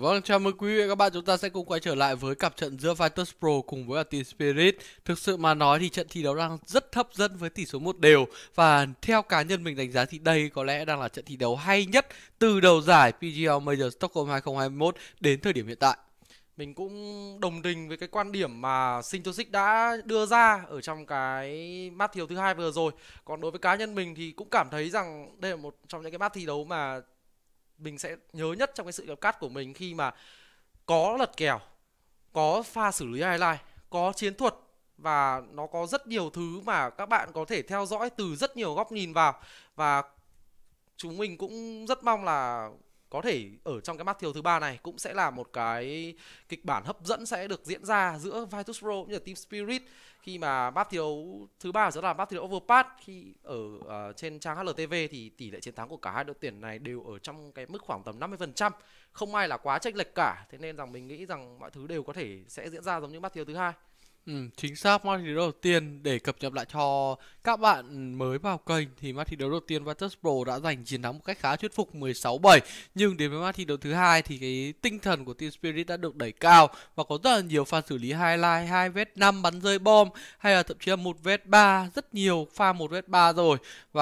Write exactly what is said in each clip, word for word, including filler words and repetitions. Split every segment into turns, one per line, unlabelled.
Vâng, chào mừng quý vị và các bạn, chúng ta sẽ cùng quay trở lại với cặp trận giữa Vitus Pro cùng với cả Team Spirit. Thực sự mà nói thì trận thi đấu đang rất hấp dẫn với tỷ số một đều. Và theo cá nhân mình đánh giá thì đây có lẽ đang là trận thi đấu hay nhất từ đầu giải pê giê lờ Major Stockholm hai không hai mốt đến thời điểm hiện tại.
Mình cũng đồng tình với cái quan điểm mà Sintosic đã đưa ra ở trong cái map thi đấu thứ hai vừa rồi. Còn đối với cá nhân mình thì cũng cảm thấy rằng đây là một trong những cái map thi đấu mà mình sẽ nhớ nhất trong cái sự gặp cắt của mình, khi mà có lật kèo, có pha xử lý highlight, có chiến thuật, và nó có rất nhiều thứ mà các bạn có thể theo dõi từ rất nhiều góc nhìn vào. Và chúng mình cũng rất mong là có thể ở trong cái map thi đấu thứ ba này cũng sẽ là một cái kịch bản hấp dẫn sẽ được diễn ra giữa Vitus Pro cũng như là Team Spirit, khi mà map thi đấu thứ ba sẽ là map thi đấu Overpass. Khi ở uh, trên trang hát lờ tê vê thì tỷ lệ chiến thắng của cả hai đội tuyển này đều ở trong cái mức khoảng tầm năm mươi phần trăm, không ai là quá chênh lệch cả. Thế nên rằng mình nghĩ rằng mọi thứ đều có thể sẽ diễn ra giống như map thi đấu thứ hai.
Ừ, chính xác. Match thi đấu đầu tiên để cập nhật lại cho các bạn mới vào kênh thì match thi đấu đầu tiên Vitus Pro đã giành chiến thắng một cách khá thuyết phục mười sáu bảy. Nhưng đến với match thi đấu thứ hai thì cái tinh thần của Team Spirit đã được đẩy cao và có rất là nhiều pha xử lý highlight, hai vét năm bắn rơi bom hay là thậm chí là một vét ba, rất nhiều pha một vét ba rồi.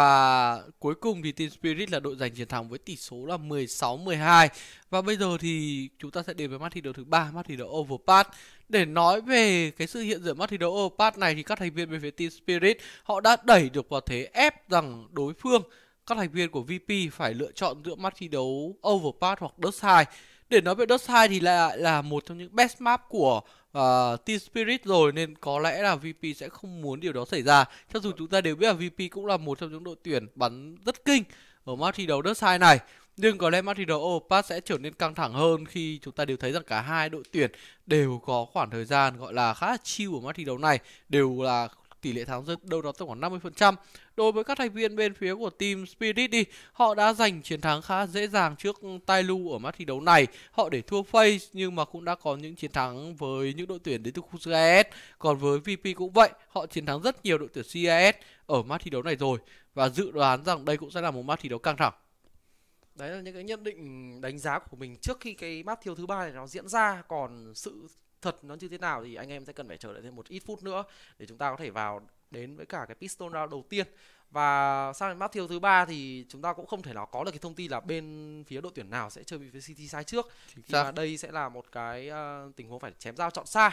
Và cuối cùng thì Team Spirit là đội giành chiến thắng với tỷ số là mười sáu mười hai. Và bây giờ thì chúng ta sẽ đến với match thi đấu thứ ba, match thi đấu Overpass. Để nói về cái sự hiện diện match thi đấu Overpass này thì các thành viên bên phía Team Spirit họ đã đẩy được vào thế ép rằng đối phương, các thành viên của vê pê phải lựa chọn giữa match thi đấu Overpass hoặc Dust hai. Để nói về Dust hai thì lại là một trong những best map của uh, Team Spirit rồi, nên có lẽ là vê pê sẽ không muốn điều đó xảy ra. Cho dù chúng ta đều biết là vê pê cũng là một trong những đội tuyển bắn rất kinh ở match thi đấu Dust hai này, nhưng có lẽ match thi đấu Overpass sẽ trở nên căng thẳng hơn khi chúng ta đều thấy rằng cả hai đội tuyển đều có khoảng thời gian gọi là khá là chill ở match thi đấu này, đều là tỷ lệ thắng đâu đó tầm khoảng năm mươi phần trăm. Đối với các thành viên bên phía của Team Spirit đi, họ đã giành chiến thắng khá dễ dàng trước Tailu ở match thi đấu này. Họ để thua Face nhưng mà cũng đã có những chiến thắng với những đội tuyển đến từ khu xê i ét. Còn với vê pê cũng vậy, họ chiến thắng rất nhiều đội tuyển xê i ét ở match thi đấu này rồi, và dự đoán rằng đây cũng sẽ là một match thi đấu căng thẳng.
Đấy là những cái nhận định đánh giá của mình trước khi cái map thi đấu thứ ba này nó diễn ra. Còn sự thật nó như thế nào thì anh em sẽ cần phải chờ đợi thêm một ít phút nữa để chúng ta có thể vào đến với cả cái piston round đầu tiên. Và sang đến map thi đấu thứ ba thì chúng ta cũng không thể nào có được cái thông tin là bên phía đội tuyển nào sẽ chơi với City Side trước, thì mà đây sẽ là một cái uh, tình huống phải chém dao chọn sai.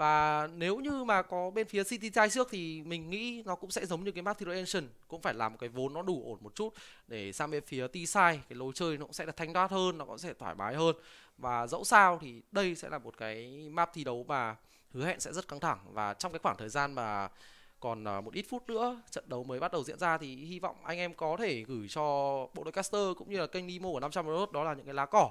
Và nếu như mà có bên phía City Side trước thì mình nghĩ nó cũng sẽ giống như cái map thi đấu Ancient, cũng phải làm một cái vốn nó đủ ổn một chút để sang bên phía T-Side cái lối chơi nó cũng sẽ là thanh thoát hơn, nó cũng sẽ thoải mái hơn. Và dẫu sao thì đây sẽ là một cái map thi đấu mà hứa hẹn sẽ rất căng thẳng. Và trong cái khoảng thời gian mà còn một ít phút nữa trận đấu mới bắt đầu diễn ra thì hy vọng anh em có thể gửi cho bộ đôi caster cũng như là kênh Nemo của năm trăm Rốt đó là những cái lá cỏ,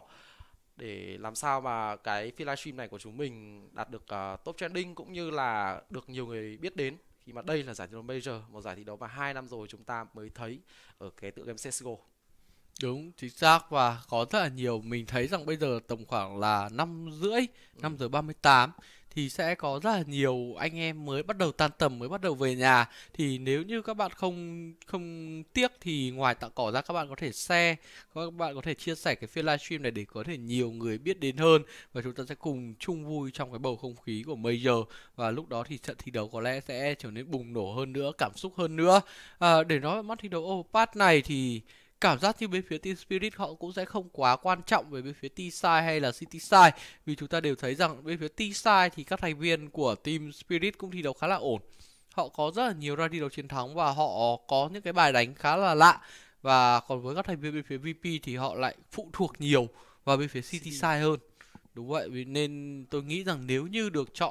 để làm sao mà cái phiên livestream này của chúng mình đạt được uh, top trending cũng như là được nhiều người biết đến, khi mà đây là giải thi đấu Major, một giải thi đấu mà hai năm rồi chúng ta mới thấy ở cái tựa game xê ét giê ô.
Đúng, chính xác. Và có rất là nhiều, mình thấy rằng bây giờ tầm khoảng là năm rưỡi, năm giờ ba mươi tám thì sẽ có rất là nhiều anh em mới bắt đầu tan tầm, mới bắt đầu về nhà. Thì nếu như các bạn không không tiếc thì ngoài tặng cỏ ra, các bạn có thể share, các bạn có thể chia sẻ cái phiên livestream này để có thể nhiều người biết đến hơn, và chúng ta sẽ cùng chung vui trong cái bầu không khí của Major. Và lúc đó thì trận thi đấu có lẽ sẽ trở nên bùng nổ hơn nữa, cảm xúc hơn nữa. À, để nói về mắt thi đấu Overpass này thì cảm giác như bên phía Team Spirit họ cũng sẽ không quá quan trọng về bên phía T-Side hay là City Side, vì chúng ta đều thấy rằng bên phía T-Side thì các thành viên của Team Spirit cũng thi đấu khá là ổn. Họ có rất là nhiều ra thi đấu chiến thắng và họ có những cái bài đánh khá là lạ. Và còn với các thành viên bên phía vê pê thì họ lại phụ thuộc nhiều vào bên phía City Side hơn. Đúng vậy, vì nên tôi nghĩ rằng nếu như được chọn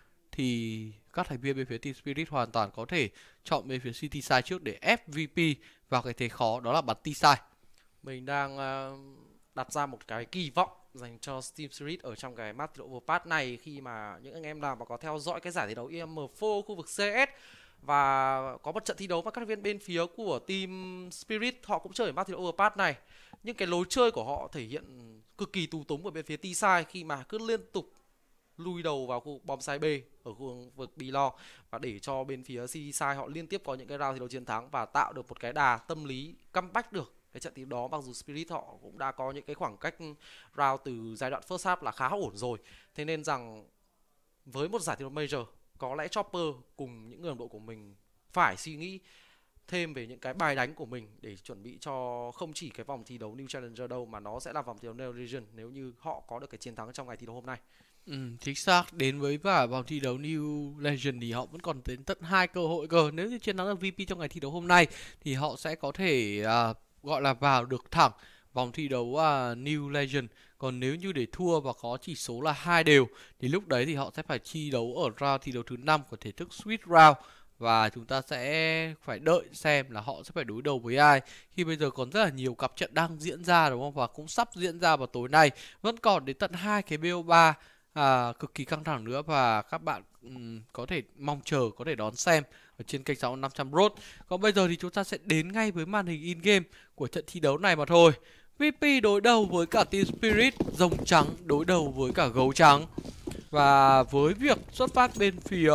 thì các thành viên bên phía Team Spirit hoàn toàn có thể chọn bên phía City Side trước để ép vê pê vào cái thế khó, đó là bắn T-Side.
Mình đang uh, đặt ra một cái kỳ vọng dành cho Team Spirit ở trong cái map thi đấu Overpass này, khi mà những anh em nào mà có theo dõi cái giải thi đấu i em ép bốn khu vực xê ét và có một trận thi đấu mà các thành viên bên phía của Team Spirit họ cũng chơi ở map thi đấu Overpass này, nhưng cái lối chơi của họ thể hiện cực kỳ tù túng ở bên phía T-Side, khi mà cứ liên tục lui đầu vào khu vực bom side B ở khu vực B-Long, và để cho bên phía City Side họ liên tiếp có những cái round thi đấu chiến thắng và tạo được một cái đà tâm lý comeback được cái trận đấu đó, mặc dù Spirit họ cũng đã có những cái khoảng cách round từ giai đoạn first half là khá ổn rồi. Thế nên rằng với một giải thi đấu major, có lẽ Chopper cùng những người đồng đội của mình phải suy nghĩ thêm về những cái bài đánh của mình để chuẩn bị cho không chỉ cái vòng thi đấu New Challenger đâu, mà nó sẽ là vòng thi đấu New Region nếu như họ có được cái chiến thắng trong ngày thi đấu hôm nay.
Ừ, chính xác. Đến với cả vòng thi đấu New Legend thì họ vẫn còn đến tận hai cơ hội cơ. Nếu như chiến thắng được vê pê trong ngày thi đấu hôm nay thì họ sẽ có thể uh, gọi là vào được thẳng vòng thi đấu uh, New Legend. Còn nếu như để thua và có chỉ số là hai đều thì lúc đấy thì họ sẽ phải thi đấu ở round thi đấu thứ năm của thể thức Sweet Round. Và chúng ta sẽ phải đợi xem là họ sẽ phải đối đầu với ai, khi bây giờ còn rất là nhiều cặp trận đang diễn ra, đúng không? Và cũng sắp diễn ra vào tối nay. Vẫn còn đến tận hai cái bê o ba à, cực kỳ căng thẳng nữa, và các bạn um, có thể mong chờ có thể đón xem ở trên kênh sáu năm trăm Road. Còn bây giờ thì chúng ta sẽ đến ngay với màn hình in game của trận thi đấu này mà thôi. vê pê đối đầu với cả Team Spirit, rồng trắng đối đầu với cả gấu trắng. Và với việc xuất phát bên phía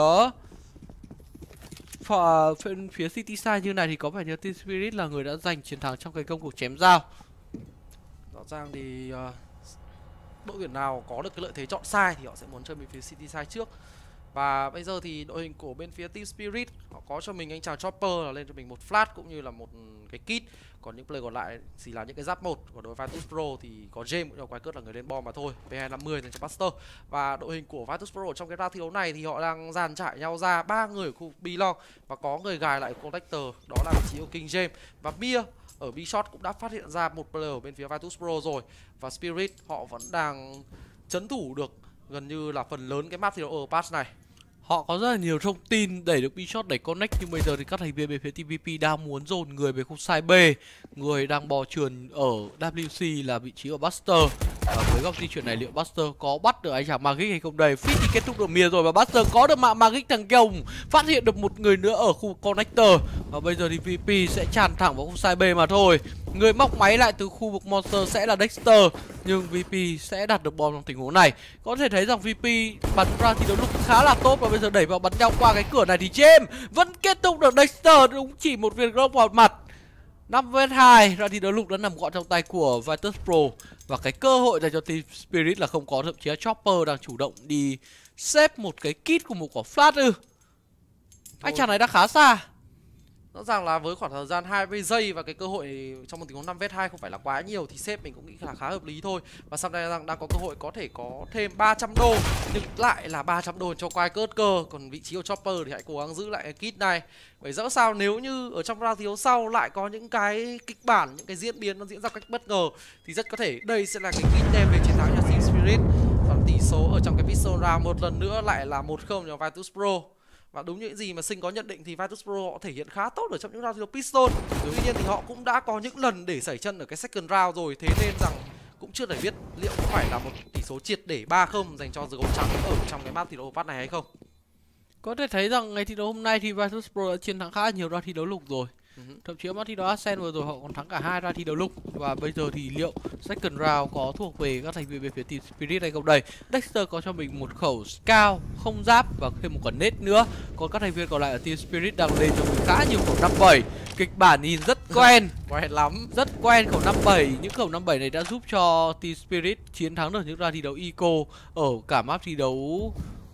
bên phía City Side như này thì có vẻ như Team Spirit là người đã giành chiến thắng trong cái công cuộc chém giao.
Rõ ràng thì uh, đội tuyển nào có được cái lợi thế chọn sai thì họ sẽ muốn chơi bên phía City Side trước. Và bây giờ thì đội hình của bên phía Team Spirit họ có cho mình anh chàng Chopper là lên cho mình một flash cũng như là một cái kit. Còn những player còn lại chỉ là những cái giáp một. Còn đối với Vitus Pro thì có James cũng như quái cớt là người lên bom mà thôi. P hai năm mươi dành cho Buster. Và đội hình của Vitus Pro trong cái round thi đấu này thì họ đang dàn trải nhau ra ba người ở khu B-Long và có người gài lại Collector, đó là vị trí của King James. Và Mia ở B-Shot cũng đã phát hiện ra một player ở bên phía Vitus Pro rồi. Và Spirit họ vẫn đang trấn thủ được gần như là phần lớn cái map thi đấu ở patch này.
Họ có rất là nhiều thông tin đẩy được B-Shot, đẩy connect, nhưng bây giờ thì các thành viên bên phía tê vê pê đang muốn dồn người về khu side B. Người đang bò trườn ở vê xê là vị trí của Buster. Và với góc di chuyển này liệu Buster có bắt được anh chàng Magic hay không đây? Fit thì kết thúc được Mia rồi và Buster có được mạng Magic thằng Kiông, phát hiện được một người nữa ở khu connector. Và bây giờ thì vê pê sẽ tràn thẳng vào khu side B mà thôi. Người móc máy lại từ khu vực Monster sẽ là Dexter, nhưng vê pê sẽ đạt được bom trong tình huống này. Có thể thấy rằng vê pê bắn ra thì đấu lúc khá là tốt, và bây giờ đẩy vào bắn nhau qua cái cửa này thì James vẫn kết thúc được Dexter, đúng chỉ một viên gốc vào mặt. năm vs hai ra thì đấu lục đã nằm gọn trong tay của Vitus Pro, và cái cơ hội dành cho Team Spirit là không có, thậm chí là Chopper đang chủ động đi xếp một cái kit của một quả flash ư. Anh chàng này đã khá xa.
Rõ ràng là với khoảng thời gian hai mươi giây và cái cơ hội trong một tình huống năm vs hai không phải là quá nhiều thì sếp mình cũng nghĩ là khá hợp lý thôi. Và sau đây đang, đang có cơ hội có thể có thêm ba trăm đô, nhưng lại là ba trăm đô cho quái cớt cơ. Còn vị trí của Chopper thì hãy cố gắng giữ lại cái kit này. Bởi dẫu sao nếu như ở trong round thi đấu sau lại có những cái kịch bản, những cái diễn biến nó diễn ra cách bất ngờ thì rất có thể đây sẽ là cái kit đem về chiến thắng cho Team Spirit. Còn tỷ số ở trong cái pistol round một lần nữa lại là một không cho Vitus Pro. Và đúng những gì mà Sinh có nhận định thì Vitus Pro họ thể hiện khá tốt ở trong những round thi đấu pistol. Tuy nhiên thì họ cũng đã có những lần để sẩy chân ở cái second round rồi, thế nên rằng cũng chưa thể biết liệu có phải là một tỷ số triệt để ba không dành cho gấu trắng ở trong cái map thi đấu phát này hay không.
Có thể thấy rằng ngày thi đấu hôm nay thì Vitus Pro đã chiến thắng khá nhiều round thi đấu lục rồi. Uh-huh. Thậm chí ở map thi đấu Ascent vừa rồi họ còn thắng cả hai round thi đấu lục. Và bây giờ thì liệu second round có thuộc về các thành viên bên phía Team Spirit hay không đây? Dexter có cho mình một khẩu scout không giáp và thêm một quả nết nữa. Còn các thành viên còn lại ở Team Spirit đang lên cho mình khá nhiều khẩu năm bảy. Kịch bản nhìn rất quen,
quen lắm,
rất quen khẩu năm bảy. Những khẩu năm bảy này đã giúp cho Team Spirit chiến thắng được những round thi đấu eco ở cả map thi đấu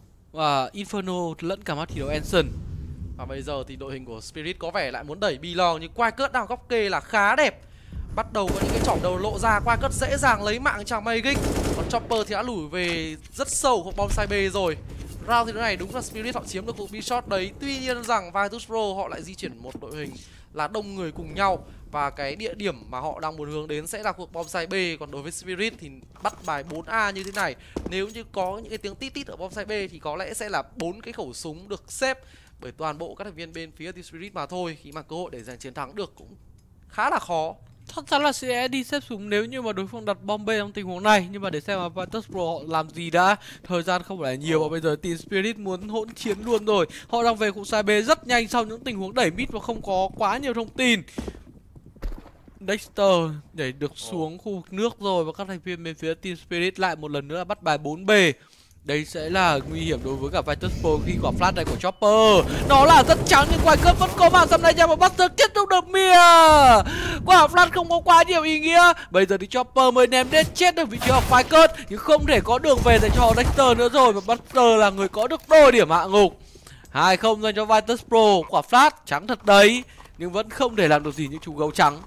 và Inferno lẫn cả map thi đấu Anson.
Và bây giờ thì đội hình của Spirit có vẻ lại muốn đẩy B-Long, nhưng quai cớt đang góc kê là khá đẹp. Bắt đầu có những cái chỏm đầu lộ ra, quai cớt dễ dàng lấy mạng chàng Magic. Còn Chopper thì đã lùi về rất sâu khu bom side B rồi. Round thì thế này đúng là Spirit họ chiếm được cuộc B-Shot đấy. Tuy nhiên rằng Vitus Pro họ lại di chuyển một đội hình là đông người cùng nhau, và cái địa điểm mà họ đang muốn hướng đến sẽ là cuộc bom side B. Còn đối với Spirit thì bắt bài bốn A như thế này, nếu như có những cái tiếng tít tít ở bom side B thì có lẽ sẽ là bốn cái khẩu súng được xếp bởi toàn bộ các thành viên bên phía Team Spirit mà thôi, khi mà cơ hội để giành chiến thắng được cũng khá là khó.
Chắc chắn là sẽ đi xếp súng nếu như mà đối phương đặt bom B trong tình huống này. Nhưng mà để xem mà Vitus Pro họ làm gì đã. Thời gian không phải là nhiều và bây giờ Team Spirit muốn hỗn chiến luôn rồi. Họ đang về khu side B rất nhanh sau những tình huống đẩy mid và không có quá nhiều thông tin. Dexter nhảy được xuống khu vực nước rồi, và các thành viên bên phía Team Spirit lại một lần nữa bắt bài bốn B. Đây sẽ là nguy hiểm đối với cả Virtus.pro khi quả flash này của Chopper. Nó là rất trắng nhưng quay cướp vẫn có mạng xâm này nha, và Buster kết thúc được mìa. Quả flash không có quá nhiều ý nghĩa. Bây giờ thì Chopper mới ném đến chết được vị trí của quay cướp, nhưng không thể có đường về để cho Dexter nữa rồi, và Buster là người có được đôi điểm hạ ngục. Hai không dành cho Virtus.pro. Quả flash trắng thật đấy, nhưng vẫn không thể làm được gì những chú gấu trắng.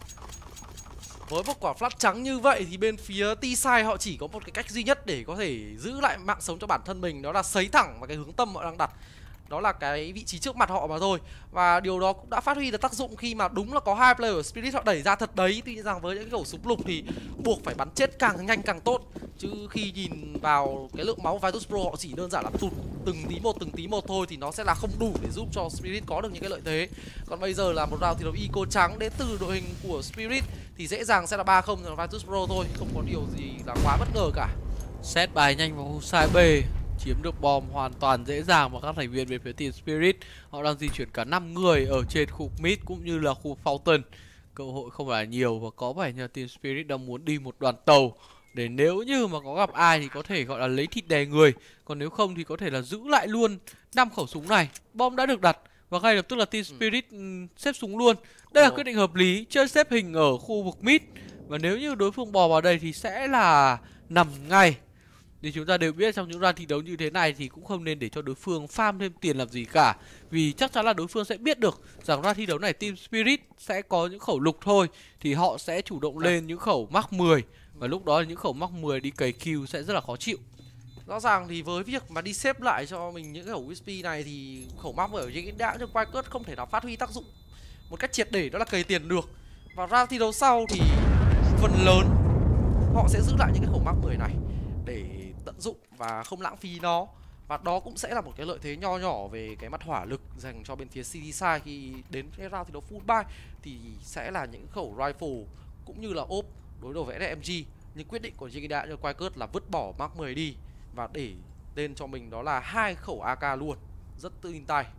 Với một quả flash trắng như vậy thì bên phía T-Side họ chỉ có một cái cách duy nhất để có thể giữ lại mạng sống cho bản thân mình, đó là sấy thẳng vào cái hướng tâm họ đang đặt. Đó là cái vị trí trước mặt họ mà thôi. Và điều đó cũng đã phát huy được tác dụng khi mà đúng là có hai player Spirit họ đẩy ra thật đấy. Tuy nhiên rằng với những cái khẩu súng lục thì buộc phải bắn chết càng nhanh càng tốt. Chứ khi nhìn vào cái lượng máu của Virtus.pro họ chỉ đơn giản là tụt từng tí một từng tí một thôi thì nó sẽ là không đủ để giúp cho Spirit có được những cái lợi thế. Còn bây giờ là một round thi đấu eco trắng đến từ đội hình của Spirit thì dễ dàng sẽ là ba không cho Virtus.pro thôi, không có điều gì là quá bất ngờ cả.
Set bài nhanh vào khu side B, chiếm được bom hoàn toàn dễ dàng, và các thành viên bên phía team Spirit họ đang di chuyển cả năm người ở trên khu mid cũng như là khu Fountain. Cơ hội không phải là nhiều, và có vẻ như team Spirit đang muốn đi một đoàn tàu để nếu như mà có gặp ai thì có thể gọi là lấy thịt đè người, còn nếu không thì có thể là giữ lại luôn năm khẩu súng này. Bom đã được đặt và ngay lập tức là team Spirit ừ. xếp súng luôn. Đây là quyết định hợp lý, chơi xếp hình ở khu vực mid, và nếu như đối phương bò vào đây thì sẽ là nằm ngay. Thì chúng ta đều biết trong những round thi đấu như thế này thì cũng không nên để cho đối phương farm thêm tiền làm gì cả, vì chắc chắn là đối phương sẽ biết được rằng round thi đấu này team Spirit sẽ có những khẩu lục thôi, thì họ sẽ chủ động lên những khẩu Mark mười, và lúc đó những khẩu Mark mười đi cày kill sẽ rất là khó chịu.
Rõ ràng thì với việc mà đi xếp lại cho mình những cái khẩu u ét pê này thì khẩu Mark mười ở trên đã trong quay cớt không thể nào phát huy tác dụng một cách triệt để, đó là cày tiền được. Và round thi đấu sau thì phần lớn họ sẽ giữ lại những cái khẩu Mark mười này để tận dụng và không lãng phí nó. Và đó cũng sẽ là một cái lợi thế nho nhỏ về cái mặt hỏa lực dành cho bên phía xê tê Side khi đến cái round thi đấu full buy, thì sẽ là những khẩu rifle cũng như là ốp đối đầu với ét em giê. Nhưng quyết định của Jiggy đã cho quay cớt là vứt bỏ Mark mười đi và để lên cho mình đó là hai khẩu a ca luôn, rất tự tin tay.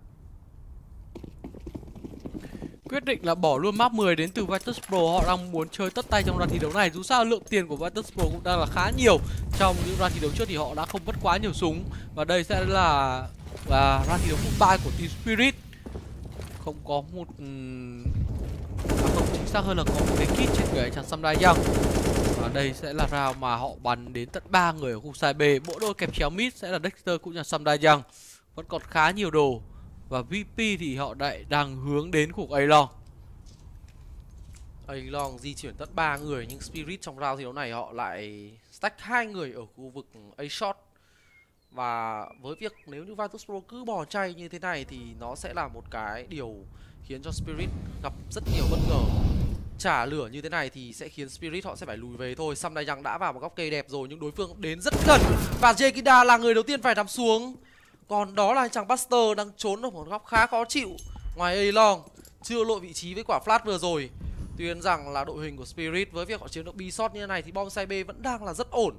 Quyết định là bỏ luôn Mark mười đến từ Virtus.pro, họ đang muốn chơi tất tay trong round thi đấu này. Dù sao lượng tiền của Virtus.pro cũng đang là khá nhiều, trong những round thi đấu trước thì họ đã không mất quá nhiều súng, và đây sẽ là là round thi đấu full buy của team Spirit. Không có một à, không chính xác hơn là có một cái kit trên người chàng Samurai Young. Và đây sẽ là round mà họ bắn đến tận ba người ở khu side B. Bộ đôi kẹp chéo mid sẽ là Dexter cũng như là Samurai Young, vẫn còn khá nhiều đồ. Và vê pê thì họ đại đang hướng đến khu A-Long.
A-Long di chuyển tận ba người, nhưng Spirit trong round thi đấu này họ lại stack hai người ở khu vực A-Shot. Và với việc nếu như Virtus.pro cứ bỏ chay như thế này thì nó sẽ là một cái điều khiến cho Spirit gặp rất nhiều bất ngờ. Trả lửa như thế này thì sẽ khiến Spirit họ sẽ phải lùi về thôi. Samurai Young đã vào một góc cây đẹp rồi nhưng đối phương đến rất gần, và Jekida là người đầu tiên phải nằm xuống. Còn đó là chàng Buster đang trốn ở một góc khá khó chịu ngoài A-Long, chưa lộ vị trí với quả flash vừa rồi. Tuy nhiên rằng là đội hình của Spirit với việc họ chiếm được B-shot như thế này thì bom side B vẫn đang là rất ổn.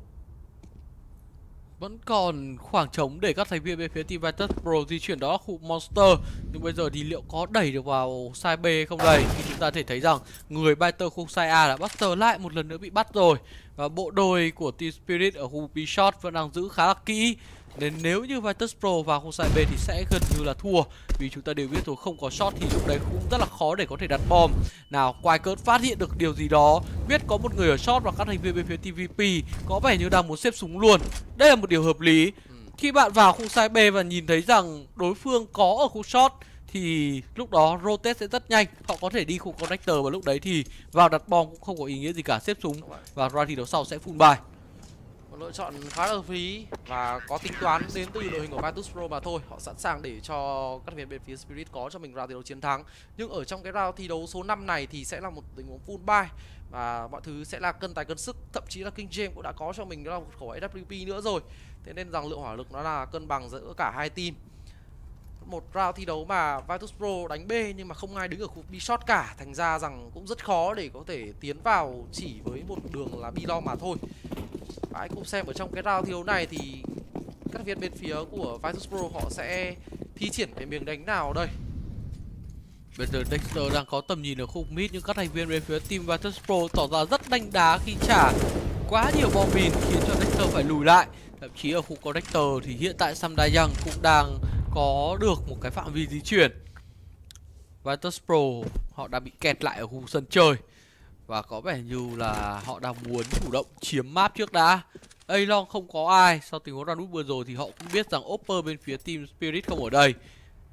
Vẫn còn khoảng trống để các thành viên bên phía team Virtus.pro di chuyển, đó là khu Monster. Nhưng bây giờ thì liệu có đẩy được vào side B không đây? Thì chúng ta thể thấy rằng người Biter khu side A là Buster lại một lần nữa bị bắt rồi. Và bộ đôi của team Spirit ở khu B-shot vẫn đang giữ khá là kỹ, nên nếu như Virtus.pro vào khu side B thì sẽ gần như là thua. Vì chúng ta đều biết rồi, không có shot thì lúc đấy cũng rất là khó để có thể đặt bom. Nào, quay cớt phát hiện được điều gì đó, biết có một người ở shot và các thành viên bên phía tê vê pê có vẻ như đang muốn xếp súng luôn. Đây là một điều hợp lý. Khi bạn vào khu side B và nhìn thấy rằng đối phương có ở khu shot thì lúc đó rotate sẽ rất nhanh, họ có thể đi khu connector, và lúc đấy thì vào đặt bom cũng không có ý nghĩa gì cả, xếp súng và round thi đấu sau sẽ full buy.
Một lựa chọn khá là hợp lý và có tính toán đến từ đội hình của Virtus.pro mà thôi. Họ sẵn sàng để cho các thành viên bên phía Spirit có cho mình round thi đấu chiến thắng. Nhưng ở trong cái round thi đấu số năm này thì sẽ là một tình huống full buy và mọi thứ sẽ là cân tài cân sức. Thậm chí là King James cũng đã có cho mình đó là một khẩu a vê pê nữa rồi. Thế nên rằng lượng hỏa lực nó là cân bằng giữa cả hai team. Một round thi đấu mà Virtus.pro đánh B nhưng mà không ai đứng ở khu B-shot cả, thành ra rằng cũng rất khó để có thể tiến vào chỉ với một đường là B-long mà thôi. Và hãy cùng xem ở trong cái round thi đấu này thì các viên bên phía của Virtus.pro họ sẽ thi triển cái miếng đánh nào đây.
Bây giờ Dexter đang có tầm nhìn ở khu mid, nhưng các thành viên bên phía team Virtus.pro tỏ ra rất đanh đá khi trả quá nhiều bom mìn khiến cho Dexter phải lùi lại. Thậm chí ở khu connector thì hiện tại Sam Dayang cũng đang có được một cái phạm vi di chuyển. Virtus.pro họ đã bị kẹt lại ở khu sân chơi và có vẻ như là họ đang muốn chủ động chiếm map trước đã. A-Long không có ai. Sau tình huống round vừa rồi thì họ cũng biết rằng Opper bên phía Team Spirit không ở đây.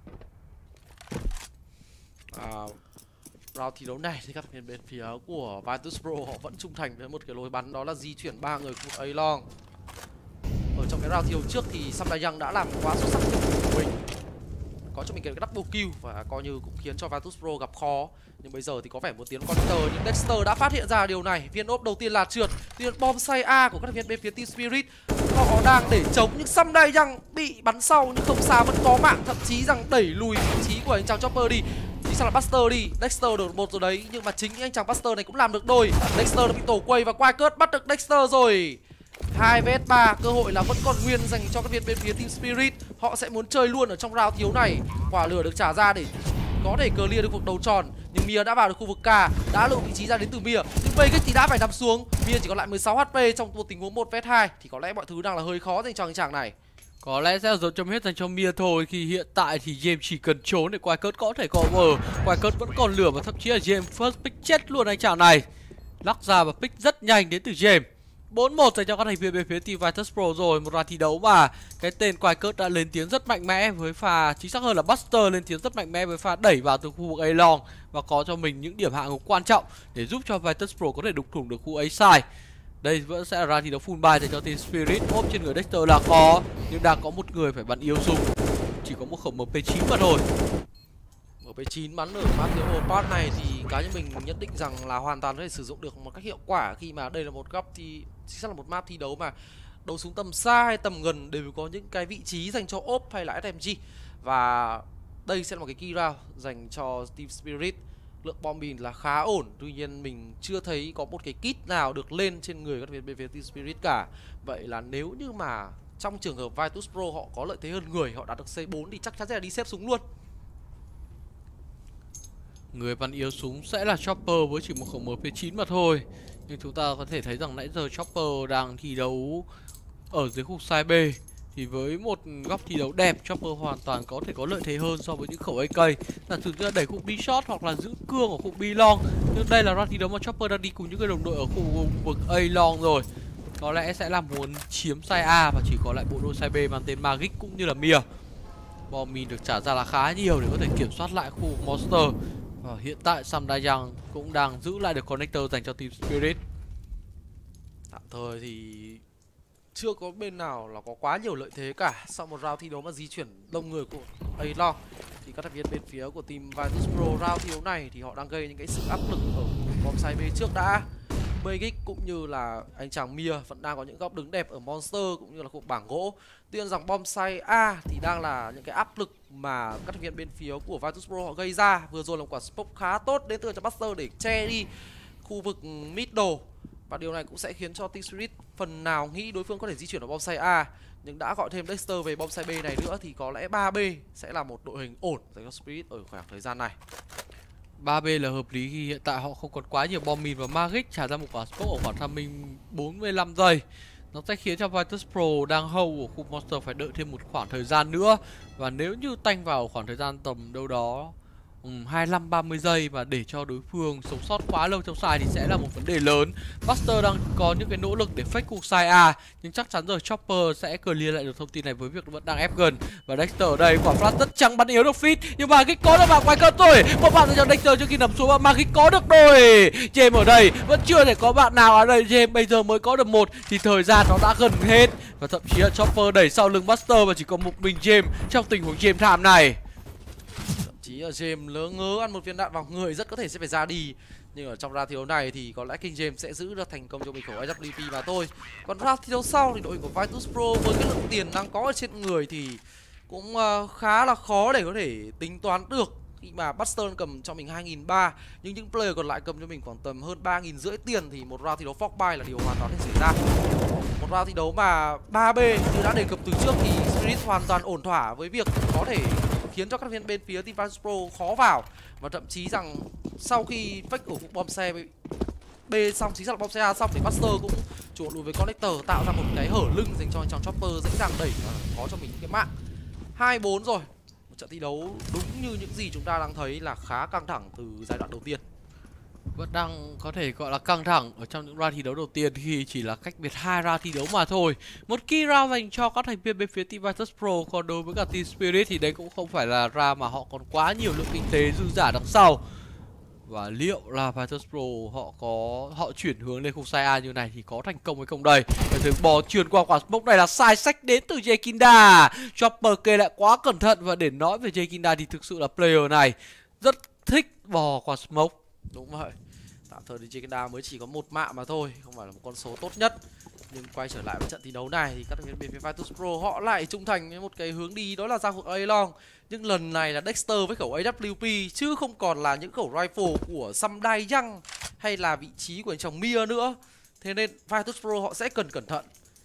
À, round thi đấu này thì các thành viên bên phía của Virtus.pro họ vẫn trung thành với một cái lối bắn, đó là di chuyển ba người của A-Long. Ở trong cái round thi đấu trước thì Sam Dayang đã làm quá xuất sắc nhiệm vụ của mình, có cho mình cái double kill và coi như cũng khiến cho Virtus.pro gặp khó. Nhưng bây giờ thì có vẻ một tiếng counter, nhưng Dexter đã phát hiện ra điều này. Viên ốp đầu tiên là trượt. Tuy nhiên bom say A của các thành viên bên phía Team Spirit họ đang để chống, nhưng Sam Dayang bị bắn sau nhưng không sao, vẫn có mạng, thậm chí rằng đẩy lùi vị trí của anh chàng Chopper đi. Chính xác là Buster đi. Dexter được một rồi đấy, nhưng mà chính anh chàng Buster này cũng làm được đôi. Dexter đã bị tổ quay và Quackert bắt được Dexter rồi. hai vs ba, cơ hội là vẫn còn nguyên dành cho các viên bên phía Team Spirit. Họ sẽ muốn chơi luôn ở trong round thiếu này. Quả lửa được trả ra để có thể clear được cuộc đầu tròn, nhưng Mia đã vào được khu vực K, đã lộ vị trí ra đến từ Mia. Nhưng Vegas thì đã phải nằm xuống. Mia chỉ còn lại mười sáu hát pê trong một tình huống một vs hai, thì có lẽ mọi thứ đang là hơi khó dành cho anh chàng này.
Có lẽ sẽ là dấu chấm hết dành cho Mia thôi, khi hiện tại thì James chỉ cần trốn để Quackert có thể cover. Quackert vẫn còn lửa và thậm chí là James first pick chết luôn anh chàng này. Lắc ra và pick rất nhanh đến từ James. bốn một dành cho các thành viên bên phía Team Virtus.pro rồi. Một round thi đấu mà cái tên Quackert đã lên tiếng rất mạnh mẽ với pha, chính xác hơn là Buster lên tiếng rất mạnh mẽ với pha đẩy vào từ khu vực A-Long và có cho mình những điểm hạ gục quan trọng để giúp cho Virtus.pro có thể đục thủng được khu A-side. Đây vẫn sẽ là round thi đấu full buy dành cho Team Spirit. Ốp trên người Dexter là có, nhưng đang có một người phải bắn yếu súng, chỉ có một khẩu em pê chín mà thôi.
em pê chín bắn ở map thiếu hồn part này thì cá nhân mình nhận định rằng là hoàn toàn có thể sử dụng được một cách hiệu quả, khi mà đây là một góc thì chính xác là một map thi đấu mà đấu súng tầm xa hay tầm gần đều có những cái vị trí dành cho ốp hay là ét em giê, và đây sẽ là một cái key round dành cho Team Spirit. Lượng bom mìn là khá ổn, tuy nhiên mình chưa thấy có một cái kit nào được lên trên người các bên phía Team Spirit cả. Vậy là nếu như mà trong trường hợp Virtus.pro họ có lợi thế hơn người, họ đạt được xê bốn thì chắc chắn sẽ là đi xếp súng luôn.
Người bắn yếu súng sẽ là Chopper với chỉ một khẩu em pê chín mà thôi. Nhưng chúng ta có thể thấy rằng nãy giờ Chopper đang thi đấu ở dưới khu side B, thì với một góc thi đấu đẹp, Chopper hoàn toàn có thể có lợi thế hơn so với những khẩu a ca. Là thường ra đẩy khu B short hoặc là giữ cương ở khu B long. Nhưng đây là round thi đấu mà Chopper đang đi cùng những cái đồng đội ở khu vực A long rồi. Có lẽ sẽ là muốn chiếm side A và chỉ có lại bộ đôi side B mang tên Magic cũng như là Mia. Bom mìn được trả ra là khá nhiều để có thể kiểm soát lại khu Monster. Và hiện tại Sam Dayang cũng đang giữ lại được connector dành cho Team Spirit.
Tạm thời thì chưa có bên nào là có quá nhiều lợi thế cả. Sau một round thi đấu mà di chuyển đông người của A-Long thì các thành viên bên phía của team Virtus.pro round thi đấu này thì họ đang gây những cái sự áp lực ở bom side B trước đã. Vegas cũng như là anh chàng Mia vẫn đang có những góc đứng đẹp ở Monster cũng như là khu bảng gỗ. Tuy nhiên rằng bom side A thì đang là những cái áp lực mà các thành viên bên phía của Virtus.pro họ gây ra. Vừa rồi là một quả smoke khá tốt đến từ cho Buster để che đi khu vực middle, và điều này cũng sẽ khiến cho Team Spirit phần nào nghĩ đối phương có thể di chuyển ở bom side A. Nhưng đã gọi thêm Dexter về bom side B này nữa thì có lẽ ba B sẽ là một đội hình ổn dành cho Spirit ở khoảng thời gian này.
ba B là hợp lý khi hiện tại họ không còn quá nhiều bom mìn và Magic trả ra một quả smoke ở khoảng timing bốn mươi lăm giây. Nó sẽ khiến cho Virtus.pro đang hold ở khu Monster phải đợi thêm một khoảng thời gian nữa. Và nếu như tanh vào khoảng thời gian tầm đâu đó um, hai mươi lăm ba mươi giây và để cho đối phương sống sót quá lâu trong side thì sẽ là một vấn đề lớn. Buster đang có những cái nỗ lực để fake cuộc side A, nhưng chắc chắn rồi Chopper sẽ clear lại được thông tin này với việc vẫn đang ép gần. Và Dexter ở đây quả flash rất trắng bắn yếu được fit, nhưng Magic có được vào quay cơn rồi. Một bạn cho Dexter trước khi nằm xuống và Magic có được đôi. James ở đây vẫn chưa thể có bạn nào ở đây. James bây giờ mới có được một thì thời gian nó đã gần hết, và thậm chí là Chopper đẩy sau lưng Buster và chỉ có một mình James trong tình huống James thảm này.
Chí ở James lỡ ngớ ăn một viên đạn vào người rất có thể sẽ phải ra đi. Nhưng ở trong round thi đấu này thì có lẽ King James sẽ giữ được thành công cho mình khẩu a vê pê mà thôi. Còn round thi đấu sau thì đội hình của Virtus.pro với cái lượng tiền đang có ở trên người thì cũng uh, khá là khó để có thể tính toán được. Khi mà Buster cầm cho mình hai nghìn ba trăm, nhưng những player còn lại cầm cho mình khoảng tầm hơn ba nghìn rưỡi tiền thì một round thi đấu Fox buy là điều hoàn toàn có thể xảy ra. Một round thi đấu mà ba B như đã đề cập từ trước thì Spirit hoàn toàn ổn thỏa với việc có thể khiến cho các viên bên phía team Virtus.pro khó vào, và thậm chí rằng sau khi fake ổ bom xe B xong, chính xác là bom xe A xong thì Buster cũng chuột lùi với connector tạo ra một cái hở lưng dành cho anh chàng Chopper dễ dàng đẩy và có cho mình những cái mạng. Hai bốn rồi. Một trận thi đấu đúng như những gì chúng ta đang thấy là khá căng thẳng từ giai đoạn đầu tiên.
Vẫn đang có thể gọi là căng thẳng ở trong những round thi đấu đầu tiên khi chỉ là cách biệt hai round thi đấu mà thôi. Một key round dành cho các thành viên bên phía team Virtus Pro, còn đối với cả team Spirit thì đấy cũng không phải là round mà họ còn quá nhiều lượng kinh tế dư giả đằng sau. Và liệu là Virtus Pro họ có họ chuyển hướng lên khu side A như này thì có thành công hay không đây? Bây giờ bò truyền qua quả smoke này là sai sách đến từ Jekinda. Chopper kê lại quá cẩn thận, và để nói về Jekinda thì thực sự là player này rất thích bò quả smoke.
Đúng vậy. Tạm thời thì Jekinda mới chỉ có một mạng mà thôi, không phải là một con số tốt nhất. Nhưng quay trở lại với trận thi đấu này thì các thành viên bên phía Virtus Pro họ lại trung thành với một cái hướng đi, đó là ra khu A long. Nhưng lần này là Dexter với khẩu A W P chứ không còn là những khẩu rifle của Samdai Young hay là vị trí của anh chồng Mia nữa. Thế nên Virtus Pro họ sẽ cần cẩn thận.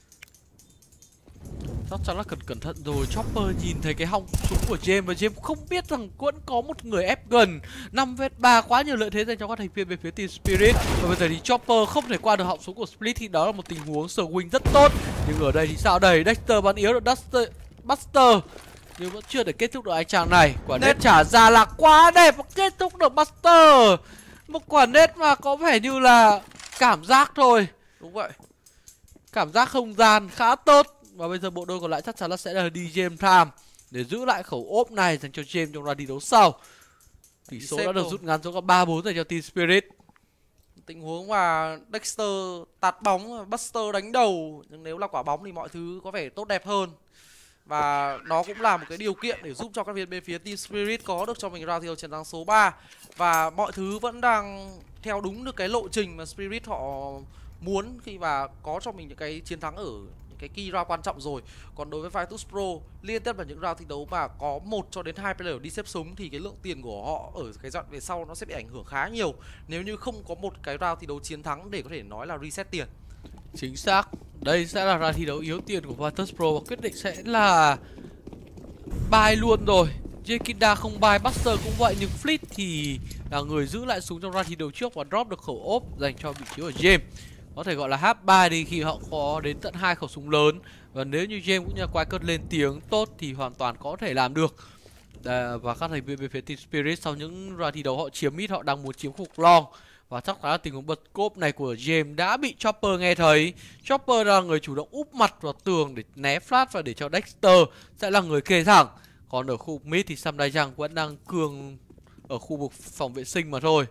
Chắc chắn là cần cẩn thận rồi. Chopper nhìn thấy cái họng súng của James và James không biết rằng vẫn có một người ép gần. Năm vs ba quá nhiều lợi thế dành cho các thành viên bên phía team Spirit. Và bây giờ thì Chopper không thể qua được họng súng của Split thì đó là một tình huống swing rất tốt. Nhưng ở đây thì sao đây? Dexter bắn yếu được Duster, Buster nhưng vẫn chưa thể kết thúc được anh chàng này. Quả nét trả ra là quá đẹp và kết thúc được Buster. Một quả nét mà có vẻ như là cảm giác thôi.
Đúng vậy.
Cảm giác không gian khá tốt. Và bây giờ bộ đôi còn lại chắc chắn là sẽ là đi James Tham để giữ lại khẩu ốp này dành cho James trong round thi đấu sau. Tỷ số đã được rút ngắn xuống còn ba bốn dành cho team Spirit.
Tình huống mà Dexter tạt bóng, Buster đánh đầu, nhưng nếu là quả bóng thì mọi thứ có vẻ tốt đẹp hơn. Và nó cũng là một cái điều kiện để giúp cho các viên bên phía team Spirit có được cho mình round thi đấu chiến thắng số ba. Và mọi thứ vẫn đang theo đúng được cái lộ trình mà Spirit họ muốn khi mà có cho mình những cái chiến thắng ở những cái key round quan trọng rồi. Còn đối với Virtus Pro, liên tiếp vào những round thi đấu mà có một cho đến hai player đi xếp súng thì cái lượng tiền của họ ở cái đoạn về sau nó sẽ bị ảnh hưởng khá nhiều nếu như không có một cái round thi đấu chiến thắng để có thể nói là reset tiền.
Chính xác. Đây sẽ là round thi đấu yếu tiền của Virtus Pro và quyết định sẽ là buy luôn rồi. Jekinda không buy, Buster cũng vậy, nhưng Fleet thì là người giữ lại súng trong round thi đấu trước và drop được khẩu ốp dành cho vị trí của James. Có thể gọi là half buy đi khi họ có đến tận hai khẩu súng lớn. Và nếu như James cũng như quay cất lên tiếng tốt thì hoàn toàn có thể làm được. Đà, và các thành viên bên phía team Spirit sau những round thi đấu họ chiếm mid, họ đang muốn chiếm khu long. Và chắc chắn là tình huống bật cốp này của James đã bị Chopper nghe thấy. Chopper là người chủ động úp mặt vào tường để né flash và để cho Dexter sẽ là người kê thẳng. Còn ở khu mid thì Samdai Young vẫn đang cường ở khu vực phòng vệ sinh mà thôi.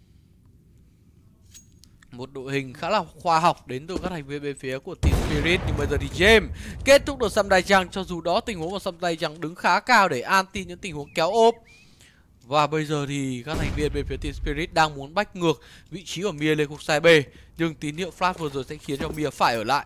Một đội hình khá là khoa học đến từ các thành viên bên phía của team Spirit. Nhưng bây giờ thì James kết thúc được Samdai Young, cho dù đó tình huống mà Samdai Young đứng khá cao để anti những tình huống kéo ốp. Và bây giờ thì các thành viên bên phía team Spirit đang muốn bách ngược vị trí của Mia lên khu side B. Nhưng tín hiệu flash vừa rồi sẽ khiến cho Mia phải ở lại.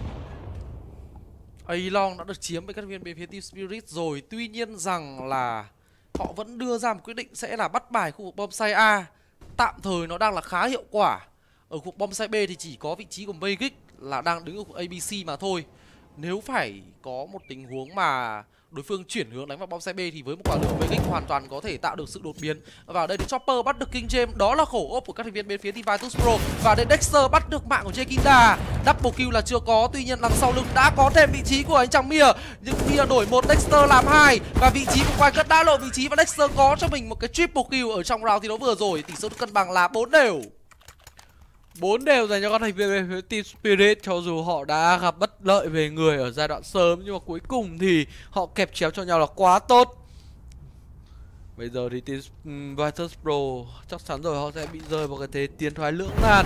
A long đã được chiếm bởi các thành viên bên phía team Spirit rồi. Tuy nhiên rằng là họ vẫn đưa ra một quyết định sẽ là bắt bài khu vực bom site A. Tạm thời nó đang là khá hiệu quả. Ở khu vực bom site B thì chỉ có vị trí của Magic là đang đứng ở khu a bê xê mà thôi. Nếu phải có một tình huống mà đối phương chuyển hướng đánh vào bom site B thì với một quả lửa Magic hoàn toàn có thể tạo được sự đột biến. Và ở đây thì Chopper bắt được King James, đó là khẩu ốp của các thành viên bên phía team Virtus Pro. Và đây Dexter bắt được mạng của Jekinda. Double kill là chưa có, tuy nhiên đằng sau lưng đã có thêm vị trí của anh chàng Mia. Nhưng Mia đổi một, Dexter làm hai. Và vị trí của Quay Cất đã lộ vị trí và Dexter có cho mình một cái triple kill ở trong round thi đấu vừa rồi. Tỷ số được cân bằng là bốn đều.
bốn đều dành cho các thành viên bên phía team Spirit. Cho dù họ đã gặp bất lợi về người ở giai đoạn sớm, nhưng mà cuối cùng thì họ kẹp chéo cho nhau là quá tốt. Bây giờ thì team um, Virtus Pro chắc chắn rồi, họ sẽ bị rơi vào cái thế tiến thoái lưỡng nan.